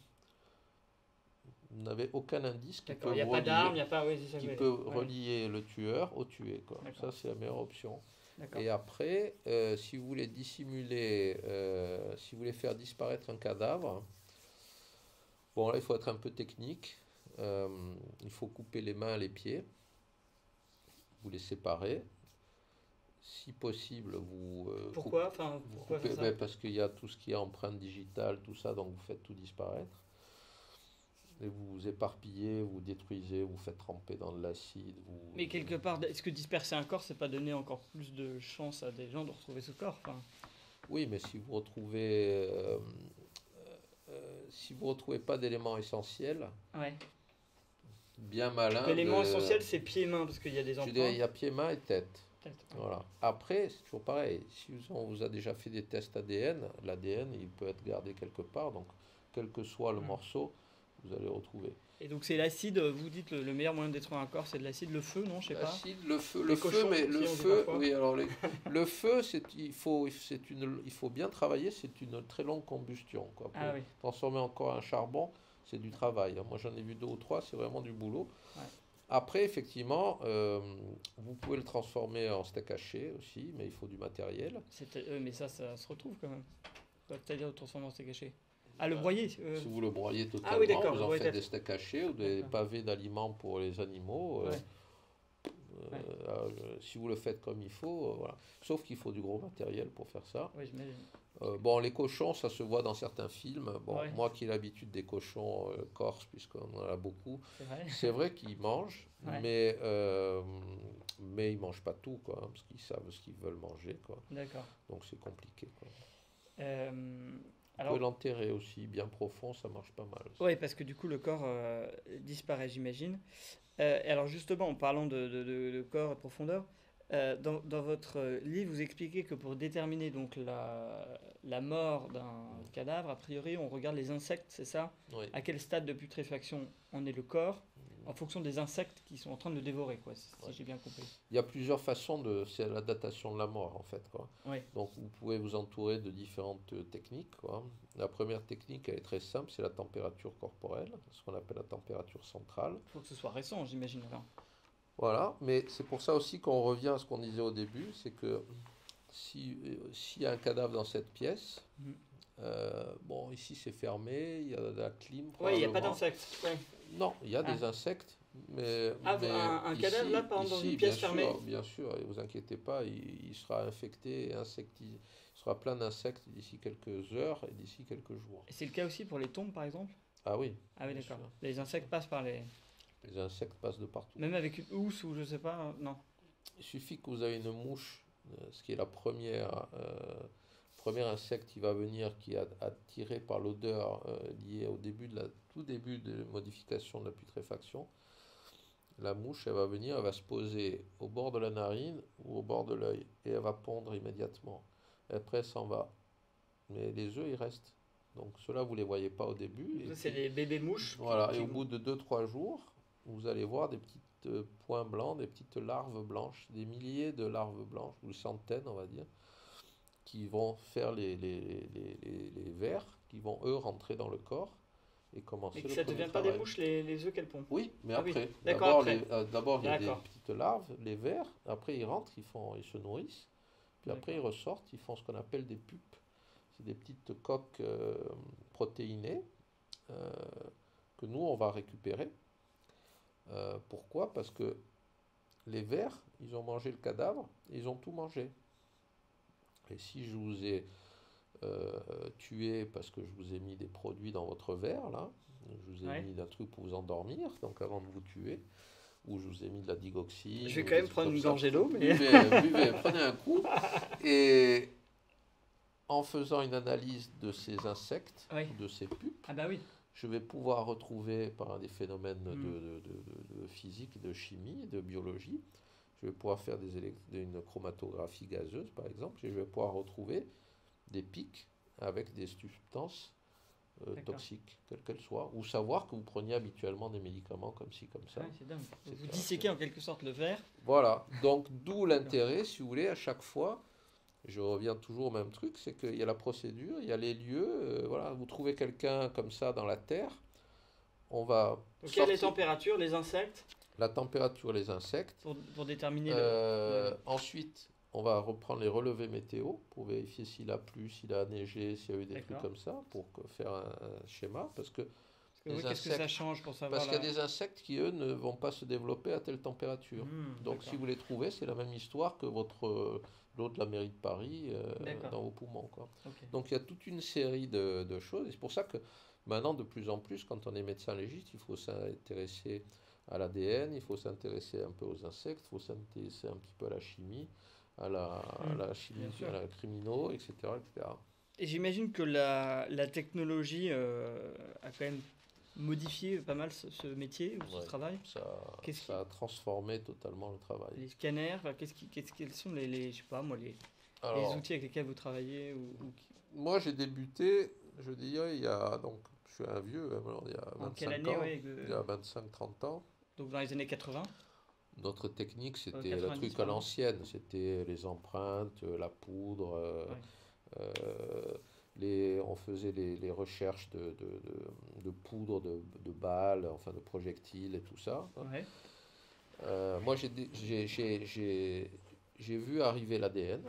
Vous n'avez aucun indice qui peut, D'accord, il n'y a pas relier, d'arme, il n'y a pas. Oui, c'est ça que qui je voulais peut dire. Ouais. relier le tueur au tué, quoi. D'accord. Ça, c'est la meilleure option. D'accord. Et après, euh, si vous voulez dissimuler, euh, si vous voulez faire disparaître un cadavre, bon là il faut être un peu technique. Euh, il faut couper les mains, les pieds, vous les séparez. Si possible, vous. euh, Pourquoi, coupez- enfin, vous pourquoi coupez- faire ça? ben, parce qu'il y a tout ce qui est empreinte digitale, tout ça, donc vous faites tout disparaître. Et vous vous éparpillez, vous détruisez, vous faites tremper dans de l'acide. Vous... Mais quelque part, est-ce que disperser un corps, c'est pas donner encore plus de chance à des gens de retrouver ce corps? Enfin, Oui, mais si vous retrouvez, euh, euh, si vous retrouvez pas d'éléments essentiels, ouais. bien malin. L'élément de- essentiel, c'est pieds-mains, parce qu'il y a des Je dirais, il empreintes. y a pieds, mains et tête. Peut-être. Voilà. Après, c'est toujours pareil. Si on vous a déjà fait des tests A D N, l'A D N, il peut être gardé quelque part. Donc, quel que soit le Mm. morceau, vous allez le retrouver. Et donc c'est l'acide, vous dites le, le meilleur moyen de détruire un corps, c'est de l'acide, le feu, non? Je sais pas. L'acide, le feu, Les le feu, cochons mais aussi, le on dit feu, parfois. oui, alors les- le feu, c'est il faut, c'est une, il faut bien travailler. C'est une très longue combustion, quoi. Pour Ah oui. transformer encore un charbon, c'est du travail. Moi, j'en ai vu deux ou trois, c'est vraiment du boulot. Ouais. Après, effectivement, euh, vous pouvez le transformer en steak haché aussi, mais il faut du matériel. C'était- euh, mais ça, ça se retrouve quand même. C'est-à-dire le transformer en steak haché. Ah, le broyer. euh, Si vous le broyez totalement, Ah oui, d'accord, vous le en broyer faites tête. des steaks hachés ou des D'accord. pavés d'aliments pour les animaux. euh, Ouais. euh, Ouais. euh, si vous le faites comme il faut, euh, voilà. Sauf qu'il faut du gros matériel pour faire ça. Oui, j'imagine. Euh, bon, les cochons, ça se voit dans certains films. Bon, Ouais. moi qui ai l'habitude des cochons euh, corses, puisqu'on en a beaucoup, C'est vrai. c'est vrai qu'ils mangent, Ouais. mais, euh, mais ils mangent pas tout, quoi, hein, parce qu'ils savent ce qu'ils veulent manger, quoi. D'accord. Donc c'est compliqué, quoi. Euh, Vous alors, pouvez l'enterrer aussi, bien profond, ça marche pas mal. oui, parce que du coup, le corps euh, disparaît, j'imagine. Euh, et alors, justement, en parlant de, de- de- de corps et de profondeur, euh, dans, dans votre euh, livre, vous expliquez que pour déterminer donc la, la mort d'un cadavre, a priori, on regarde les insectes, c'est ça? Oui. À quel stade de putréfaction en est le corps, en fonction des insectes qui sont en train de le dévorer, quoi, si si Ouais. j'ai bien compris. Il y a plusieurs façons de. C'est la datation de la mort, en fait, quoi. Oui, Donc vous pouvez vous entourer de différentes euh, techniques, quoi. La première technique, elle est très simple, c'est la température corporelle, ce qu'on appelle la température centrale. il faut que ce soit récent, j'imagine. alors. Voilà, mais c'est pour ça aussi qu'on revient à ce qu'on disait au début, c'est que si, euh, s'il y a un cadavre dans cette pièce, Mhm. euh, bon, ici c'est fermé, il y a de la clim. Oui, il n'y a pas probablement. d'insectes. Ouais. Non, il y a Ah. des insectes, mais. Ah, mais un- un cadavre, là, par exemple, dans ici, une pièce bien fermée. sûr, bien sûr, et vous inquiétez pas, il, il sera infecté, insecti, il sera plein d'insectes d'ici quelques heures et d'ici quelques jours. Et c'est le cas aussi pour les tombes, par exemple? Ah oui, Ah oui, Bien d'accord. sûr. Les insectes passent par les... les insectes passent de partout. Même avec une housse ou je sais pas, euh, non. Il suffit que vous avez une mouche, euh, ce qui est la première, euh, premier insecte qui va venir, qui est attiré par l'odeur euh, liée au début de la, tout début de modification de la putréfaction. La mouche, elle va venir, elle va se poser au bord de la narine ou au bord de l'œil et elle va pondre immédiatement. Et après, elle s'en va. Mais les œufs, ils restent. Donc ceux-là, vous ne les voyez pas au début. Et Ça, c'est puis- les bébés mouches. qui- voilà, qui et au vont- bout de deux trois jours, vous allez voir des petits euh, points blancs, des petites larves blanches, des milliers de larves blanches, ou centaines, on va dire, qui vont faire les, les, les, les, les vers, qui vont eux rentrer dans le corps et commencer Mais que le ça ne premier devient pas travail. des mouches les, les œufs qu'elles pondent. Oui, mais Ah oui, après. d'accord, D'abord, après. les- euh, d'abord, il y a des D'accord. petites larves, les vers. Après, ils rentrent, ils, font, ils se nourrissent. Puis après, ils D'accord. ressortent, ils font ce qu'on appelle des pupes. C'est des petites coques euh, protéinées euh, que nous, on va récupérer. Euh, pourquoi? Parce que les vers, ils ont mangé le cadavre, et ils ont tout mangé. Et si je vous ai euh, tué parce que je vous ai mis des produits dans votre verre, là, je vous ai Ouais. mis un truc pour vous endormir, donc avant de vous tuer, ou je vous ai mis de la digoxine. Je vais ou quand des même trucs prendre comme une ça. gorgée d'eau, mais... Buvez, buvez, prenez un coup. Et en faisant une analyse de ces insectes, Oui. de ces pupes, Ah bah oui. je vais pouvoir retrouver par des phénomènes de, Mm. de- de- de- de physique, de chimie, de biologie, je vais pouvoir faire des élect- une chromatographie gazeuse, par exemple, et je vais pouvoir retrouver des pics avec des substances euh, D'accord. toxiques, quelles qu'elles soient, ou savoir que vous preniez habituellement des médicaments comme ci, comme ça. Ouais, c'est dingue. C'est Vous ça, disséquez en quelque sorte le verre. Voilà, donc d'où l'intérêt, si vous voulez, à chaque fois, je reviens toujours au même truc, c'est qu'il y a la procédure, il y a les lieux, euh, voilà, vous trouvez quelqu'un comme ça dans la terre, on va Donc il y a les sortir températures, les insectes, la température, les insectes. pour, pour déterminer Euh, le... Ensuite, on va reprendre les relevés météo pour vérifier s'il a plu, s'il a neigé, s'il y a eu des trucs D'accord. comme ça, pour que- faire un, un schéma, parce que Parce que, les oui, qu'est-ce que ça insectes- change pour savoir parce qu'il y a la- des insectes qui, eux, ne vont pas se développer à telle température. Hmm, Donc, d'accord. si vous les trouvez, c'est la même histoire que votre euh, l'eau de la mairie de Paris euh, D'accord. dans vos poumons, quoi. Ok. Donc, il y a toute une série de, de choses. Et c'est pour ça que maintenant, de plus en plus, quand on est médecin légiste, il faut s'intéresser à l'A D N, il faut s'intéresser un peu aux insectes, il faut s'intéresser un petit peu à la chimie, à la, à Mm, la chimie, bien sûr. à la criminaux, et cetera, et cetera. Et j'imagine que la, la technologie euh, a quand même modifié pas mal ce, ce métier ou ce Ouais. travail. Ça, Qu'est-ce ça a transformé totalement le travail. Les scanners, enfin, qu'est-ce qui, qu'est-ce, quels sont les, les, je sais pas moi, les, Alors, les outils avec lesquels vous travaillez ou, ou qui- moi, j'ai débuté, je dirais, il y a, donc, je suis un vieux, hein, alors, il y a en quelle vingt-cinq année ans, ouais, que- il y a vingt-cinq trente ans. Donc dans les années quatre-vingts. Notre technique, c'était le quatre-vingt-dix, truc à pardon. l'ancienne, c'était les empreintes, euh, la poudre, euh, Ouais. euh, les, on faisait les, les recherches de, de, de- de poudre, de, de balles, enfin de projectiles et tout ça. Ouais. Euh, moi, j'ai dé- j'ai- j'ai- j'ai- j'ai vu arriver l'A D N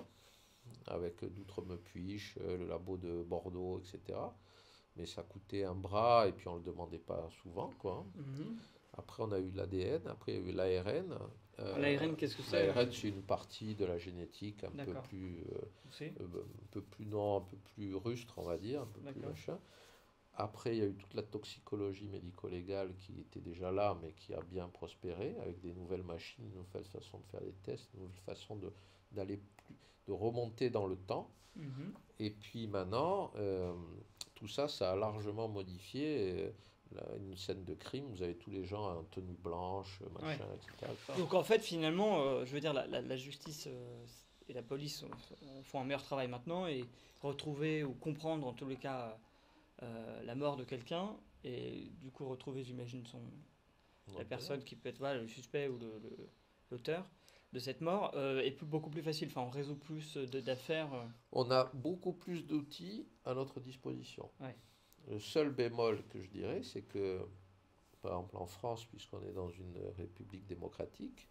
avec d'Outre-me-Puiche, euh, le labo de Bordeaux, et cetera. Mais ça coûtait un bras et puis on ne le demandait pas souvent, quoi. Mhm. Après, on a eu l'A D N, après, il y a eu l'A R N. Euh, L'A R N, qu'est-ce que c'est? L'A R N, c'est une partie de la génétique un peu D'accord. plus, euh, C'est euh, un peu plus non, un peu plus rustre, on va dire, un peu plus D'accord. machin. Après, il y a eu toute la toxicologie médico-légale qui était déjà là, mais qui a bien prospéré avec des nouvelles machines, une nouvelle façon de faire des tests, une nouvelle façon de d'aller plus, de remonter dans le temps. Mhm. Et puis maintenant, euh, tout ça, ça a largement modifié. euh, la- une scène de crime, vous avez tous les gens en tenue blanche, machin, et cetera. Donc en fait, finalement, euh, je veux dire, la, la- la justice euh, et la police euh, font un meilleur travail maintenant et retrouver ou comprendre en tous les cas euh, la mort de quelqu'un et du coup retrouver, j'imagine, son, la Donc, personne qui peut être voilà, le suspect ou le- le- l'auteur de cette mort euh, est plus- beaucoup plus facile. Enfin, on résout plus de- d'affaires. euh. on a beaucoup plus d'outils à notre disposition. Ouais. Le seul bémol que je dirais, c'est que, par exemple en France, puisqu'on est dans une république démocratique,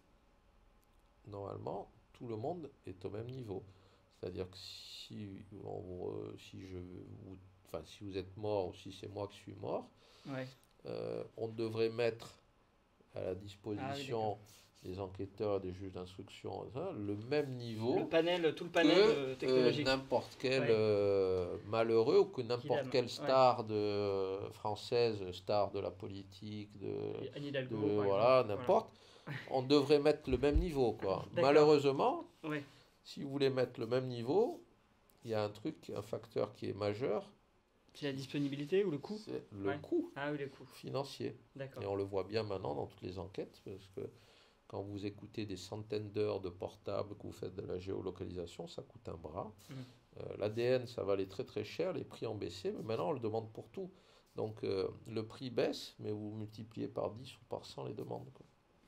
normalement, tout le monde est au même niveau. C'est-à-dire que si, on vous re- si, je, vous, enfin, si vous êtes mort ou si c'est moi qui suis mort, Ouais. euh, on devrait mettre à la Ah oui, disposition d'accord. des enquêteurs, des juges d'instruction, ça, le même niveau Le panel, tout le que panel euh, euh, technologique. n'importe quel Ouais. euh, malheureux ou que n'importe l'aime, quelle ouais. star de, française, star de la politique, de, Anne de Hidalgo, par voilà, exemple. n'importe, on devrait mettre le même niveau, quoi. D'accord. Malheureusement, Voilà. Ouais. si vous voulez mettre le même niveau, il y a un truc, un facteur qui est majeur, C'est la disponibilité ou le coût? c'est le Ouais. coût Ah oui, le coût. financier. D'accord. Et on le voit bien maintenant dans toutes les enquêtes, parce que quand vous écoutez des centaines d'heures de portables, que vous faites de la géolocalisation, ça coûte un bras. Mhm. Euh, L'A D N, ça va aller très très cher, les prix ont baissé, mais maintenant on le demande pour tout. Donc euh, le prix baisse, mais vous multipliez par dix ou par cent les demandes, quoi.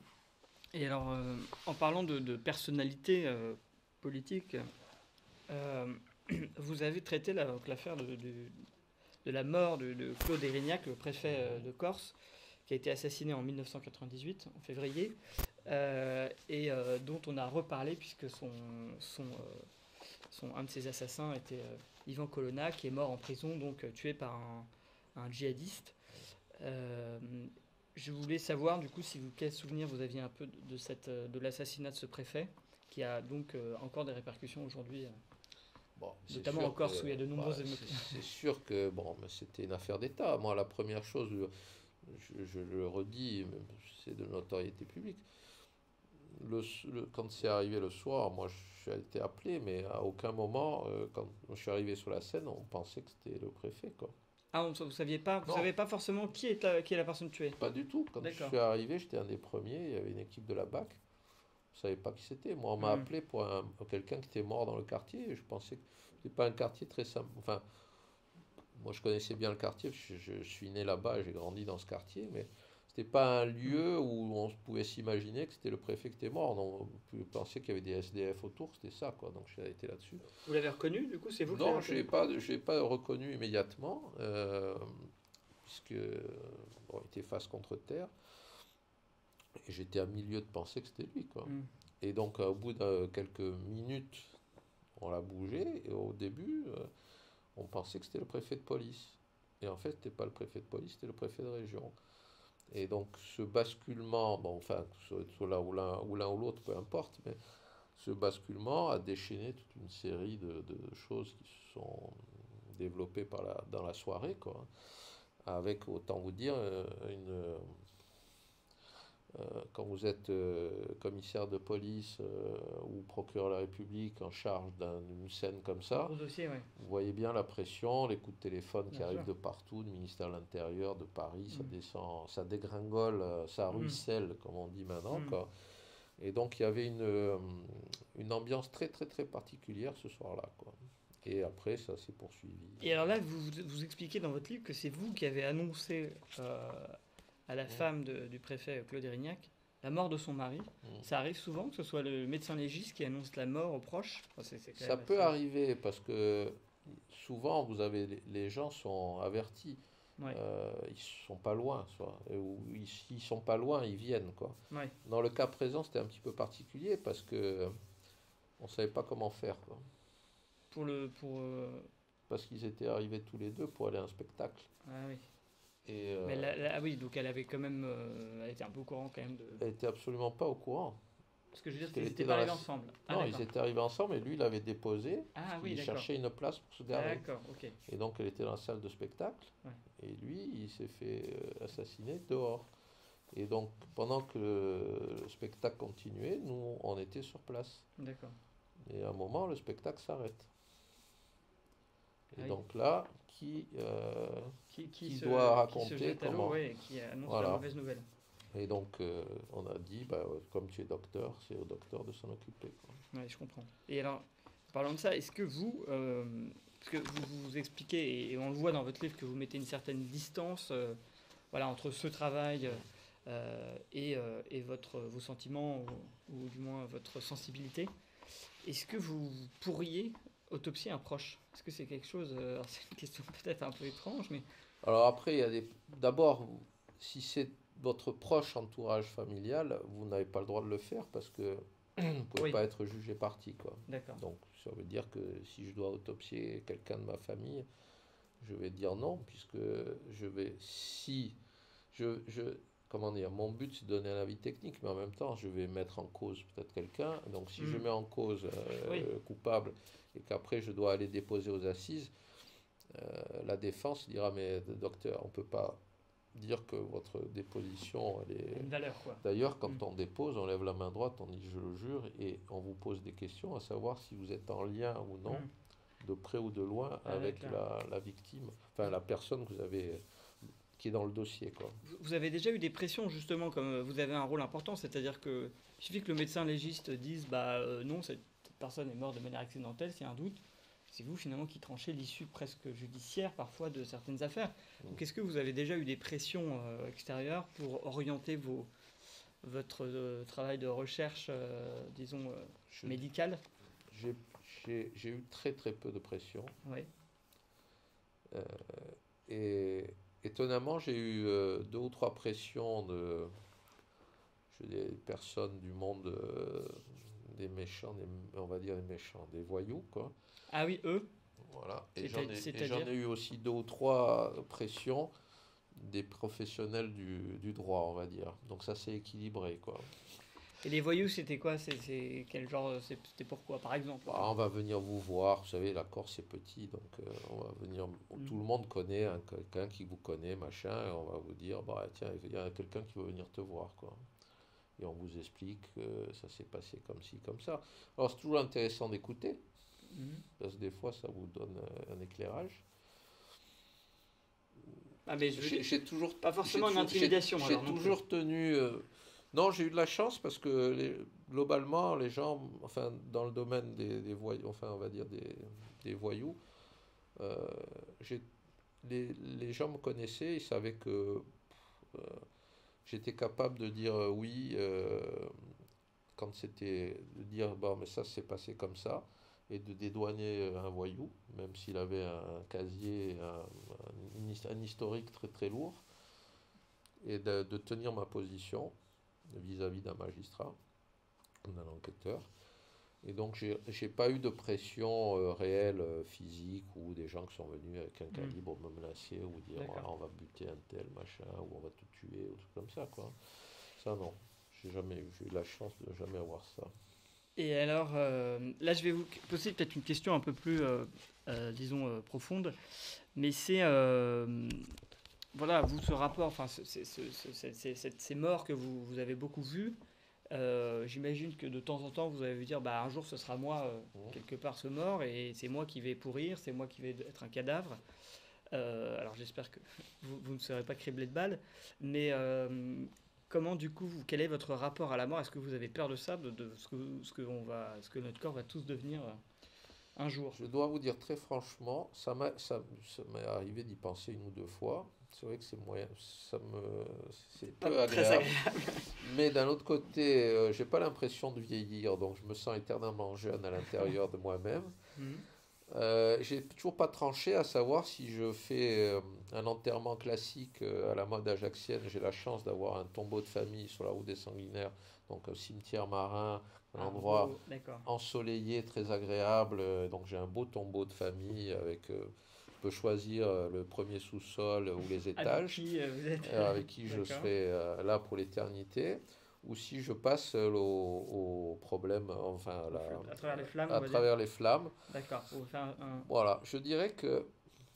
Et alors, euh, en parlant de, de personnalité euh, politique, euh, vous avez traité la- donc l'affaire de, de- de la mort de, de Claude Érignac, le préfet euh, de Corse, qui a été assassiné en mille neuf cent quatre-vingt-dix-huit, en février, euh, et euh, dont on a reparlé puisque son, son, euh, son, un de ses assassins était euh, Ivan Colonna, qui est mort en prison, donc euh, tué par un, un djihadiste. Euh, je voulais savoir du coup si vous, quel souvenir vous aviez un peu de, de, cette, de l'assassinat de ce préfet, qui a donc euh, encore des répercussions aujourd'hui. Euh, Bon, notamment en Corse où il y a de nombreuses bah, émotions. C'est sûr que bon, c'était une affaire d'État. Moi, la première chose, je, je le redis, c'est de notoriété publique. Le, le, quand c'est arrivé le soir, moi, j'ai été appelé, mais à aucun moment, euh, quand je suis arrivé sur la scène, on pensait que c'était le préfet, quoi. Ah, vous saviez pas, vous savez pas forcément qui est, la, qui est la personne tuée? Pas du tout. Quand je suis arrivé, j'étais un des premiers. Il y avait une équipe de la B A C. Je savais pas qui c'était. Moi, on m'a mmh. appelé pour, un, pour quelqu'un qui était mort dans le quartier. Et je pensais que c'était pas un quartier très simple. Enfin, moi, je connaissais bien le quartier. Je, je, je suis né là-bas et j'ai grandi dans ce quartier, mais c'était pas un lieu où on pouvait s'imaginer que c'était le préfet qui était mort. Donc, on pensait qu'il y avait des S D F autour. C'était ça, quoi. Donc, j'ai été là-dessus. Vous l'avez reconnu, du coup, c'est vous? Non, je l'ai pas, je l'ai pas reconnu immédiatement, euh, puisque bon, il était face contre terre. Et j'étais à milieu de penser que c'était lui, quoi. Mm. Et donc, au bout de quelques minutes, on l'a bougé. Et au début, euh, on pensait que c'était le préfet de police. Et en fait, c'était pas le préfet de police, c'était le préfet de région. Et donc, ce basculement, bon, enfin, soit là ou l'un ou l'un ou l'autre, peu importe, mais ce basculement a déchaîné toute une série de, de choses qui se sont développées par la, dans la soirée, quoi. Avec, autant vous dire, une... Euh, quand vous êtes euh, commissaire de police euh, ou procureur de la République en charge d'une scène comme ça, dossier, ouais. Vous voyez bien la pression, les coups de téléphone qui bien arrivent sûr. de partout, du ministère de l'Intérieur, de Paris, mmh. ça descend, ça dégringole, ça ruisselle, mmh. comme on dit maintenant, mmh. quoi. Et donc il y avait une, une ambiance très très très particulière ce soir-là, quoi. Et après, ça s'est poursuivi. Et alors là, vous, vous expliquez dans votre livre que c'est vous qui avez annoncé... Euh, à la mmh. femme de, du préfet Claude Érignac, la mort de son mari. Mmh. Ça arrive souvent que ce soit le médecin légiste qui annonce la mort aux proches? Enfin, c'est, c'est ça peut assez... arriver parce que souvent, vous avez, les gens sont avertis. Ouais. Euh, ils sont pas loin, soit, ou ils, ils sont pas loin, ils viennent, quoi. Ouais. Dans le cas présent, c'était un petit peu particulier parce que on savait pas comment faire, quoi. Pour le, pour. Euh... Parce qu'ils étaient arrivés tous les deux pour aller à un spectacle. Ah oui. Et euh, mais la, la, ah oui, donc elle avait quand même, euh, elle était un peu au courant quand même de. Elle était absolument pas au courant. Parce que je veux dire, ils étaient pas arrivés la... ensemble. Non, ah, ils étaient arrivés ensemble et lui, il l'avait déposé. Ah oui, il d'accord. cherchait une place pour se garer. D'accord, ok. Et donc, elle était dans la salle de spectacle. Ouais. Et lui, il s'est fait assassiner dehors. Et donc, pendant que le spectacle continuait, nous, on était sur place. D'accord. Et à un moment, le spectacle s'arrête. Et ah, donc là, qui, euh, qui, qui, qui se, doit raconter qui se comment... Ouais, et qui annonce voilà. la mauvaise nouvelle. Et donc, euh, on a dit, bah, comme tu es docteur, c'est au docteur de s'en occuper, quoi. Oui, je comprends. Et alors, parlant de ça, est-ce que vous... Euh, parce que vous vous expliquez, et on le voit dans votre livre, que vous mettez une certaine distance euh, voilà, entre ce travail euh, et, euh, et votre, vos sentiments, ou, ou du moins votre sensibilité. Est-ce que vous pourriez autopsier un proche? Est-ce que c'est quelque chose... Euh, alors c'est une question peut-être un peu étrange, mais... Alors après, il y a des... D'abord, si c'est votre proche entourage familial, vous n'avez pas le droit de le faire parce que vous ne pouvez oui. pas être jugé parti, quoi. D'accord. Donc ça veut dire que si je dois autopsier quelqu'un de ma famille, je vais dire non, puisque je vais... Si... Je, je, comment dire, mon but c'est de donner un avis technique, mais en même temps je vais mettre en cause peut-être quelqu'un. Donc si mmh. je mets en cause euh, oui. coupable et qu'après je dois aller déposer aux assises, euh, la défense dira mais docteur, on ne peut pas dire que votre déposition elle est... Une valeur, quoi. D'ailleurs quand mmh. on dépose, on lève la main droite, on dit je le jure et on vous pose des questions à savoir si vous êtes en lien ou non, mmh. de près ou de loin avec, avec la, la victime, enfin la personne que vous avez... qui est dans le dossier, quoi. Vous avez déjà eu des pressions, justement, comme vous avez un rôle important, c'est-à-dire que il suffit que le médecin légiste dise bah euh, non, cette personne est morte de manière accidentelle, s'il y a un doute, c'est vous finalement qui tranchez l'issue presque judiciaire parfois de certaines affaires. Mmh. Donc est-ce que vous avez déjà eu des pressions euh, extérieures pour orienter vos, votre euh, travail de recherche, euh, disons, euh, Je, médicale? j'ai, j'ai, j'ai eu très très peu de pression. Oui. Euh, et étonnamment, j'ai eu euh, deux ou trois pressions de je dis, des personnes du monde euh, des méchants, des- on va dire des méchants, des voyous, quoi. Ah oui, eux, Voilà. Et j'en c'est-à- ai, et j'en c'est-à-dire? ai eu aussi deux ou trois pressions des professionnels du, du droit, on va dire. Donc ça s'est équilibré, quoi. Et les voyous, c'était quoi? C'est c'est quel genre? c'est- C'était pourquoi, par exemple? Bah, on va venir vous voir, vous savez, la Corse c'est petit, donc euh, on va venir, tout Mhm. le monde connaît un- quelqu'un qui vous connaît, machin, et on va vous dire, bah tiens, il y a quelqu'un qui veut venir te voir, quoi. Et on vous explique que ça s'est passé comme ci, comme ça. Alors c'est toujours intéressant d'écouter, Mhm. parce que des fois ça vous donne euh, un éclairage. Ah, mais je veux J'ai dire, j'ai toujours, pas j'ai forcément une toujours, j'ai- intimidation, j'ai alors, non plus. toujours tenu. euh, Non, j'ai eu de la chance parce que les- globalement, les gens, enfin, dans le domaine des, des voyous, enfin, on va dire des, des voyous, euh, j'ai- les, les gens me connaissaient, ils savaient que euh, j'étais capable de dire euh, oui euh, quand c'était de dire bon, mais ça s'est passé comme ça et de dédouaner euh, un voyou, même s'il avait un casier, un, un- un historique très très lourd, et de, de tenir ma position vis-à-vis d'un magistrat, d'un enquêteur. Et donc, j'ai j'ai pas eu de pression euh, réelle, euh, physique, ou des gens qui sont venus avec un Mhm. calibre me menacer, ou dire D'accord. ah, on va buter un tel, machin, ou on va te tuer, ou tout comme ça, quoi. Ça, non. J'ai jamais eu, j'ai eu la chance de jamais avoir ça. Et alors, euh, là, je vais vous poser peut-être une question un peu plus, euh, euh, disons, euh, profonde. Mais c'est, euh, voilà, vous, ce rapport, enfin, ce- ce- ce- ce- ce- ces ces- ces morts que vous, vous avez beaucoup vues, euh, j'imagine que de temps en temps, vous allez vous dire, bah, un jour, ce sera moi, euh, Mmh. quelque part, ce mort, et c'est moi qui vais pourrir, c'est moi qui vais être un cadavre. Euh, alors, j'espère que vous, vous ne serez pas criblé de balles, mais euh, comment, du coup, vous- quel est votre rapport à la mort? Est-ce que vous avez peur de ça, de, de ce que, ce que on va, ce que notre corps va tous devenir euh, un jour? Je dois vous dire très franchement, ça m'a, ça, ça m'est arrivé d'y penser une ou deux fois. C'est vrai que c'est moyen, ça me, c'est Pas peu très agréable. agréable. Mais d'un autre côté, euh, j'ai pas l'impression de vieillir, donc je me sens éternellement jeune à l'intérieur de moi-même. Mhm. Euh, j'ai toujours pas tranché à savoir si je fais euh, un enterrement classique euh, à la mode ajaxienne. J'ai la chance d'avoir un tombeau de famille sur la route des Sanguinaires, donc un cimetière marin, un Ah, endroit beau, d'accord. ensoleillé, très agréable. euh, Donc j'ai un beau tombeau de famille avec, euh, je peux choisir euh, le premier sous-sol ou les Avec étages, qui euh, vous êtes? euh, avec qui je D'accord. serai euh, là pour l'éternité, ou si je passe euh, au, au problème, enfin à, Au fl- la- à travers les flammes, on à va dire. travers les flammes. D'accord, pour faire un... un- Voilà, je dirais que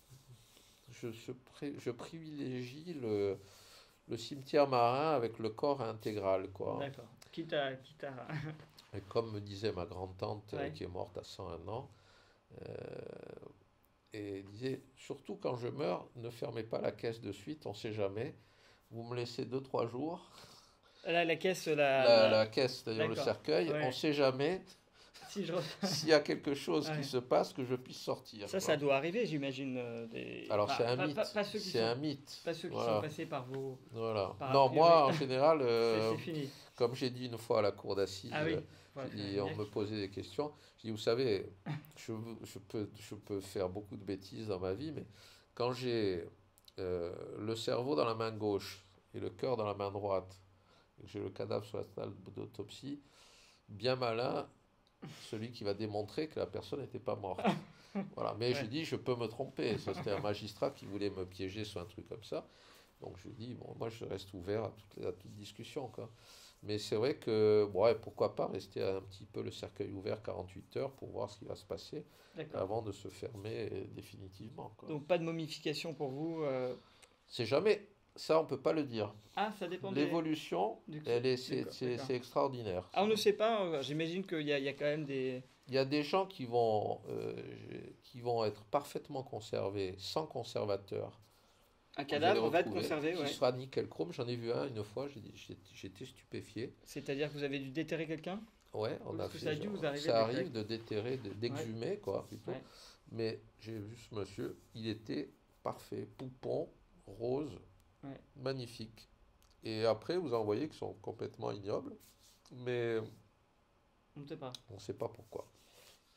je, je, pri- je privilégie le, le cimetière marin avec le corps intégral, quoi. D'accord. Quitte à... Quitte à... Et comme me disait ma grand-tante euh, Ouais. qui est morte à cent un ans, euh, et elle disait, surtout quand je meurs, ne fermez pas la caisse de suite, on ne sait jamais. Vous me laissez deux trois jours. Là, la caisse, la... La, la- la caisse, c'est-à-dire le D'accord. cercueil, on Ouais. ne sait jamais Si je... s'il y a quelque chose Ouais. qui se passe que je puisse sortir, Ça, quoi. ça doit arriver, j'imagine. euh, des... Alors Enfin, c'est un pas, mythe, pas- pas ceux qui c'est sont, un mythe. pas ceux qui sont Voilà. passés par vos... Voilà. Par a Non, priori. moi, en général, C'est euh, c'est fini. comme j'ai dit une fois à la cour d'assises, Ah oui. euh, Voilà, j'ai c'est dit, un on maniaque. me posait des questions. J'ai dit, vous savez, je, je peux, je peux faire beaucoup de bêtises dans ma vie, mais quand j'ai euh, le cerveau dans la main gauche et le cœur dans la main droite, et que j'ai le cadavre sur la table d'autopsie, bien malin, celui qui va démontrer que la personne n'était pas morte. Voilà. Mais Ouais. j'ai dit, je peux me tromper. Ça, c'était un magistrat qui voulait me piéger sur un truc comme ça. Donc je dis, bon, moi je reste ouvert à toute, à toute discussion, quoi. Mais c'est vrai que, bon, ouais, pourquoi pas rester un petit peu le cercueil ouvert quarante-huit heures pour voir ce qui va se passer D'accord. avant de se fermer euh, définitivement, quoi. Donc, pas de momification pour vous. euh, C'est jamais, ça on peut pas le dire. Ah, ça dépend des... L'évolution, du- elle est, c'est, D'accord, c'est, d'accord. c'est extraordinaire. Ah, on ne sait pas. euh, J'imagine qu'il y a, il y a quand même des... Il y a des gens qui vont, euh, qui vont être parfaitement conservés, sans conservateur. Un Vous allez cadavre va être retrouver, conservé, qui ouais. sera nickel chrome. J'en ai vu un une fois, j'ai dit- j'ai- j'étais stupéfié. C'est-à-dire que vous avez dû déterrer quelqu'un? Ouais, on a Parce que fait ça a dû genre- vous arriver ça de arrive déterrer. de déterrer, de- d'exhumer, quoi, plutôt. Ouais. Mais j'ai vu ce monsieur, il était parfait, poupon, rose, Ouais. magnifique. Et après, vous en voyez qui sont complètement ignobles, mais On ne sait pas. on ne sait pas pourquoi.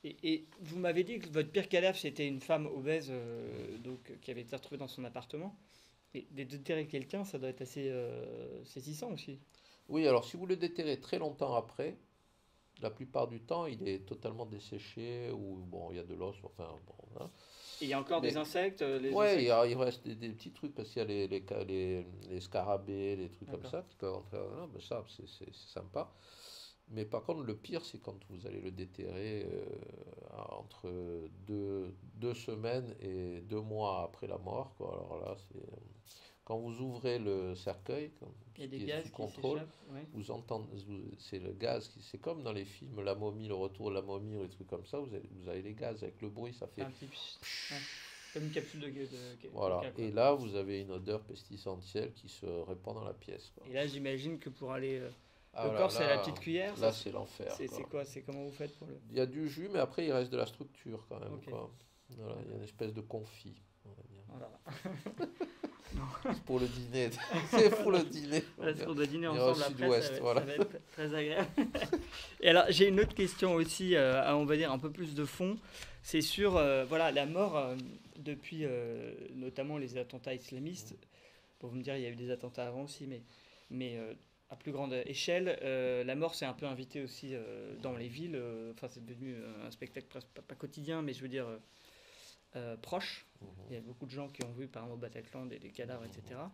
Et, et vous m'avez dit que votre pire cadavre, c'était une femme obèse euh, donc, qui avait été retrouvée dans son appartement. Et de déterrer quelqu'un, ça doit être assez euh, saisissant aussi. Oui, alors si vous le déterrez très longtemps après, la plupart du temps, il est totalement desséché ou bon, il y a de l'os, enfin bon. Hein. Et il y a encore Mais des insectes, euh, les ouais, il, insectes. y a- il reste des, des petits trucs parce qu'il y a les, les, ca- les, les scarabées, les trucs comme D'accord. ça qui peuvent entrer là, mais ça, c'est c'est- c'est sympa. Mais par contre, le pire, c'est quand vous allez le déterrer euh, entre deux, deux semaines et deux mois après la mort, quoi. Alors là, c'est quand vous ouvrez le cercueil, quand- Il y a des qui est gaz sous qui contrôle, s'échappent. Ouais. vous entendez, vous- c'est le gaz qui, c'est comme dans les films La Momie, le retour de la momie, ou des trucs comme ça. Vous avez, vous avez les gaz avec le bruit, ça C'est fait un petit... Ouais. Comme une capsule de, de, de voilà. coca, quoi. Et là, vous avez une odeur pestilentielle qui se répand dans la pièce, quoi. Et là, j'imagine que pour aller... euh, Ah le là, corps, c'est à la là, petite cuillère. là, ça, c'est l'enfer, c'est c'est quoi. quoi? C'est comment vous faites pour le... Il y a du jus, mais après, il reste de la structure quand même, Ok. quoi. Voilà, il y a une espèce de confit, on va dire. Voilà. C'est pour le dîner. C'est pour le dîner. Voilà, parce qu'on doit dîner On est ensemble au après, sud-ouest, ça va, voilà. ça va être très agréable. Et alors, j'ai une autre question aussi, euh, à, on va dire un peu plus de fond. C'est sur euh, voilà, la mort euh, depuis euh, notamment les attentats islamistes. Pour vous me dire, il y a eu des attentats avant aussi, mais, mais euh, à plus grande échelle, euh, la mort s'est un peu invitée aussi euh, dans les villes. euh, Enfin, c'est devenu euh, un spectacle presque pas, pas quotidien, mais je veux dire euh, euh, proche. Il y a beaucoup de gens qui ont vu, par exemple, au Bataclan, des, des cadavres, et cetera.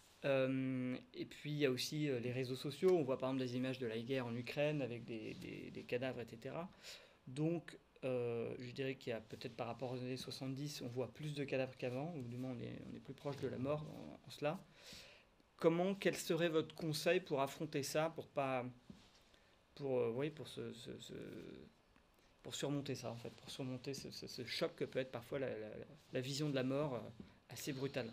Euh, et puis, il y a aussi euh, les réseaux sociaux. On voit, par exemple, des images de la guerre en Ukraine avec des, des- des cadavres, et cetera. Donc, euh, je dirais qu'il y a peut-être par rapport aux années soixante-dix, on voit plus de cadavres qu'avant, ou du moins on est, on est plus proche de la mort en, en cela. Comment, quel serait votre conseil pour affronter ça, pour pas, pour, euh, oui, pour se, se- se- pour surmonter ça en fait, pour surmonter ce, ce- ce choc que peut être parfois la, la- la vision de la mort euh, assez brutale.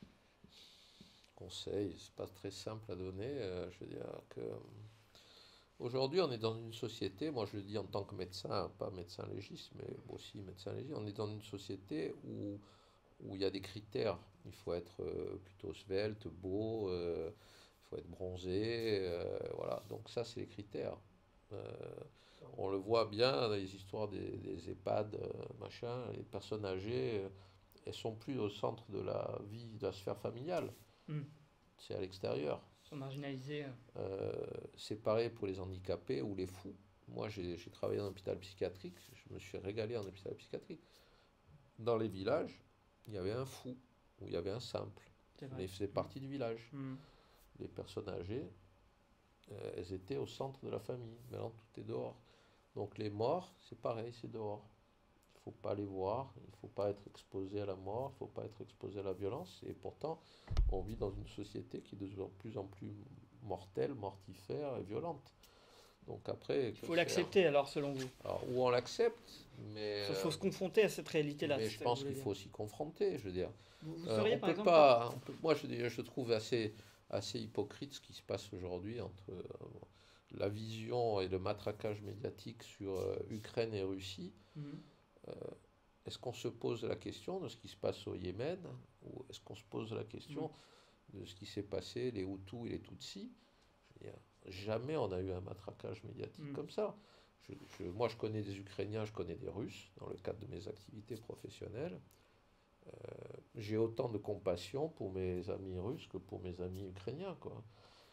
Conseil, c'est pas très simple à donner. euh, je veux dire que aujourd'hui, on est dans une société, moi je le dis en tant que médecin, pas médecin légiste, mais aussi médecin légiste, on est dans une société où, où il y a des critères. Il faut être euh, plutôt svelte, beau, euh, il faut être bronzé, euh, voilà. Donc ça, c'est les critères. Euh, on le voit bien dans les histoires des, des EHPAD, euh, machin, les personnes âgées, euh, elles sont plus au centre de la vie, de la sphère familiale, Hmm. c'est à l'extérieur. Ils sont marginalisés. euh. Euh, c'est pareil pour les handicapés ou les fous. Moi, j'ai j'ai travaillé en hôpital psychiatrique, je me suis régalé en hôpital psychiatrique. Dans les villages, il y avait un fou ou il y avait un simple, C'est mais vrai. il faisait partie du village. Hmm. Les personnes âgées, euh, elles étaient au centre de la famille. Maintenant, tout est dehors. Donc les morts, c'est pareil, c'est dehors. Il ne faut pas les voir, il ne faut pas être exposé à la mort, il ne faut pas être exposé à la violence. Et pourtant, on vit dans une société qui est de plus en plus mortelle, mortifère et violente. Donc après, Il que faut faire? l'accepter alors selon vous. Alors, ou on l'accepte, mais, Il faut euh, se confronter à cette réalité-là. mais c'est je ça que pense vous qu'il voulez faut dire. s'y confronter. Je veux dire, Vous, vous Euh, seriez on par peut exemple... pas. On peut- moi, je, dis- je trouve assez, assez hypocrite ce qui se passe aujourd'hui entre euh, la vision et le matraquage médiatique sur euh, Ukraine et Russie. Mhm. Est-ce qu'on se pose la question de ce qui se passe au Yémen ou est-ce qu'on se pose la question de ce qui s'est passé, les Hutus et les Tutsis? Je veux dire, jamais on a eu un matraquage médiatique Mm. comme ça. Je- je- moi, je connais des Ukrainiens, je connais des Russes dans le cadre de mes activités professionnelles. Euh, j'ai autant de compassion pour mes amis russes que pour mes amis ukrainiens, quoi.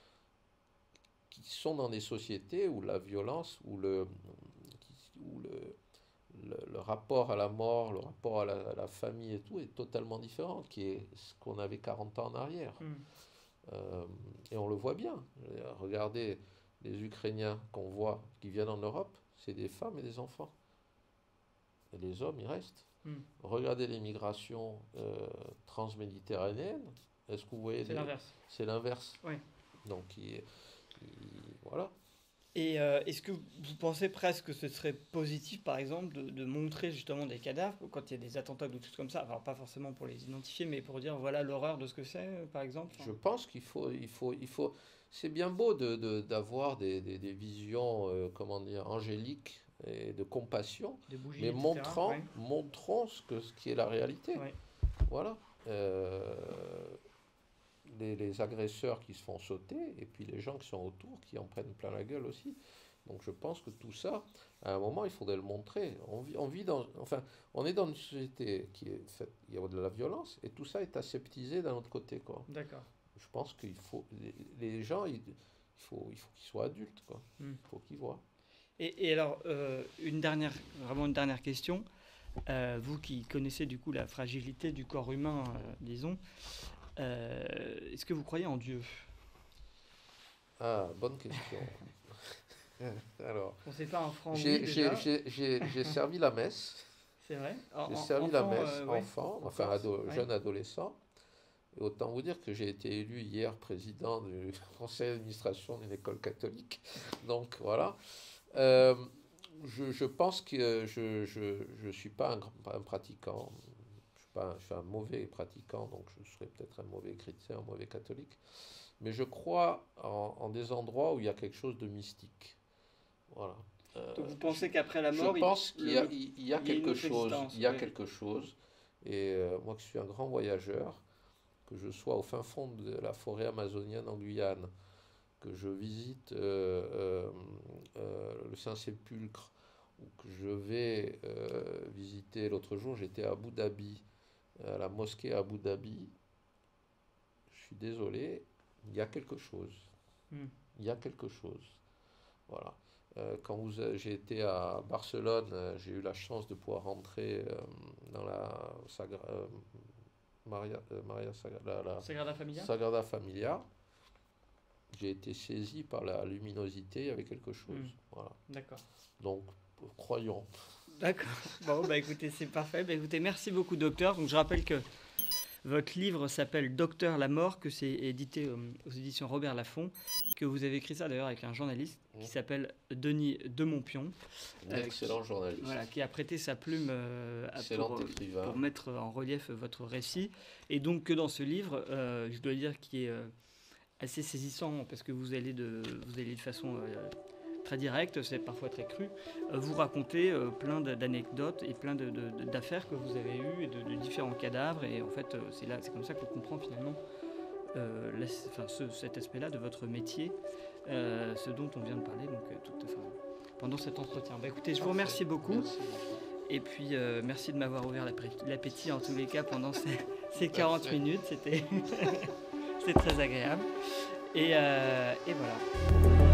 Qui sont dans des sociétés où la violence, où le, qui- où le, le, le rapport à la mort, le rapport à la, à la famille et tout est totalement différent, qui est ce qu'on avait quarante ans en arrière. Mhm. Euh, et on le voit bien. Je veux dire, regardez les Ukrainiens qu'on voit qui viennent en Europe, c'est des femmes et des enfants. Et les hommes, ils restent. Mhm. Regardez les migrations euh, transméditerranéennes. Est-ce que vous voyez C'est des- l'inverse. C'est l'inverse. Oui. Donc, il- il- voilà. Et euh, est-ce que vous pensez presque que ce serait positif, par exemple, de, de montrer justement des cadavres quand il y a des attentats ou des choses comme ça, alors pas forcément pour les identifier, mais pour dire voilà l'horreur de ce que c'est, euh, par exemple. Je pense qu'il faut, il faut, il faut. C'est bien beau de, de- d'avoir des, des- des visions, euh, comment dire, angéliques et de compassion, Des bougies, mais et cetera. montrant, Ouais. montrons ce que, ce qui est la réalité. Ouais. Voilà. Euh, les, les agresseurs qui se font sauter, et puis les gens qui sont autour qui en prennent plein la gueule aussi. Donc je pense que tout ça, à un moment, il faudrait le montrer. On vit, on vit dans, enfin, on est dans une société qui est faite, il y a de la violence, et tout ça est aseptisé d'un autre côté, quoi. D'accord. Je pense qu'il faut, les, les gens, il, il faut, il faut qu'ils soient adultes, quoi. Mm. Il faut qu'ils voient. Et, et alors, euh, une dernière, vraiment une dernière question. Euh, vous qui connaissez du coup la fragilité du corps humain, euh, disons, euh, est-ce que vous croyez en Dieu? Ah, bonne question. Alors, On ne sait pas en franc. j'ai, Oui, j'ai, déjà. j'ai, j'ai, j'ai servi la messe. C'est vrai. En- J'ai en- servi enfant, la messe, euh, ouais. enfant, En enfin Corse, ado- ouais. jeune adolescent. Et autant vous dire que j'ai été élu hier président du conseil d'administration d'une école catholique. Donc voilà. Euh, je, je pense que je je, je suis pas un, grand- pas un pratiquant. Je suis, pas un, je suis un mauvais pratiquant, donc je serais peut-être un mauvais chrétien, un mauvais catholique. Mais je crois en, en des endroits où il y a quelque chose de mystique. Voilà. Euh, Donc vous pensez qu'après la mort, je il- pense qu'il y a, le- il il y a il y a une quelque autre chose. existence, Il y a oui. quelque chose. Et euh, moi qui suis un grand voyageur, que je sois au fin fond de la forêt amazonienne en Guyane, que je visite euh, euh, euh, le Saint-Sépulcre, ou que je vais euh, visiter, l'autre jour j'étais à Abu Dhabi, à la mosquée à Abu Dhabi, je suis désolé, il y a quelque chose. Hmm. Il y a quelque chose. Voilà. Euh, quand vous, a- j'ai été à Barcelone, euh, j'ai eu la chance de pouvoir rentrer euh, dans la Sagra- euh, Maria, euh, Maria Sagra- la- la Sagrada Familia. Sagrada Familia. J'ai été saisi par la luminosité, il y avait quelque chose. Mm. Voilà. D'accord. Donc, croyons. D'accord. Bon, bah écoutez, c'est parfait. Bah, écoutez, merci beaucoup, docteur. Donc, je rappelle que votre livre s'appelle Docteur la mort, que c'est édité euh, aux éditions Robert Laffont, que vous avez écrit ça d'ailleurs avec un journaliste qui Mm. s'appelle Denis Demontpion, Un Euh, excellent journaliste. voilà, qui a prêté sa plume euh, à- Excellent pour, euh, écrivain. pour mettre en relief votre récit. Et donc que dans ce livre, euh, je dois dire qu'il est euh, assez saisissant parce que vous allez de, vous allez de façon euh, très directe, c'est parfois très cru, euh, vous racontez euh, plein de- d'anecdotes et plein de- de- de- d'affaires que vous avez eues et de, de différents cadavres. Et en fait, euh, c'est là, c'est comme ça qu'on comprend finalement euh, la- enfin, ce- cet aspect-là de votre métier, euh, ce dont on vient de parler donc, euh, tout, enfin, pendant cet entretien. Bah, écoutez, je vous remercie beaucoup. Merci beaucoup. Et puis, euh, merci de m'avoir ouvert l'appé- l'appétit en tous les cas pendant ces, ces quarante Merci. minutes. C'était c'était très agréable. Et, euh, et voilà.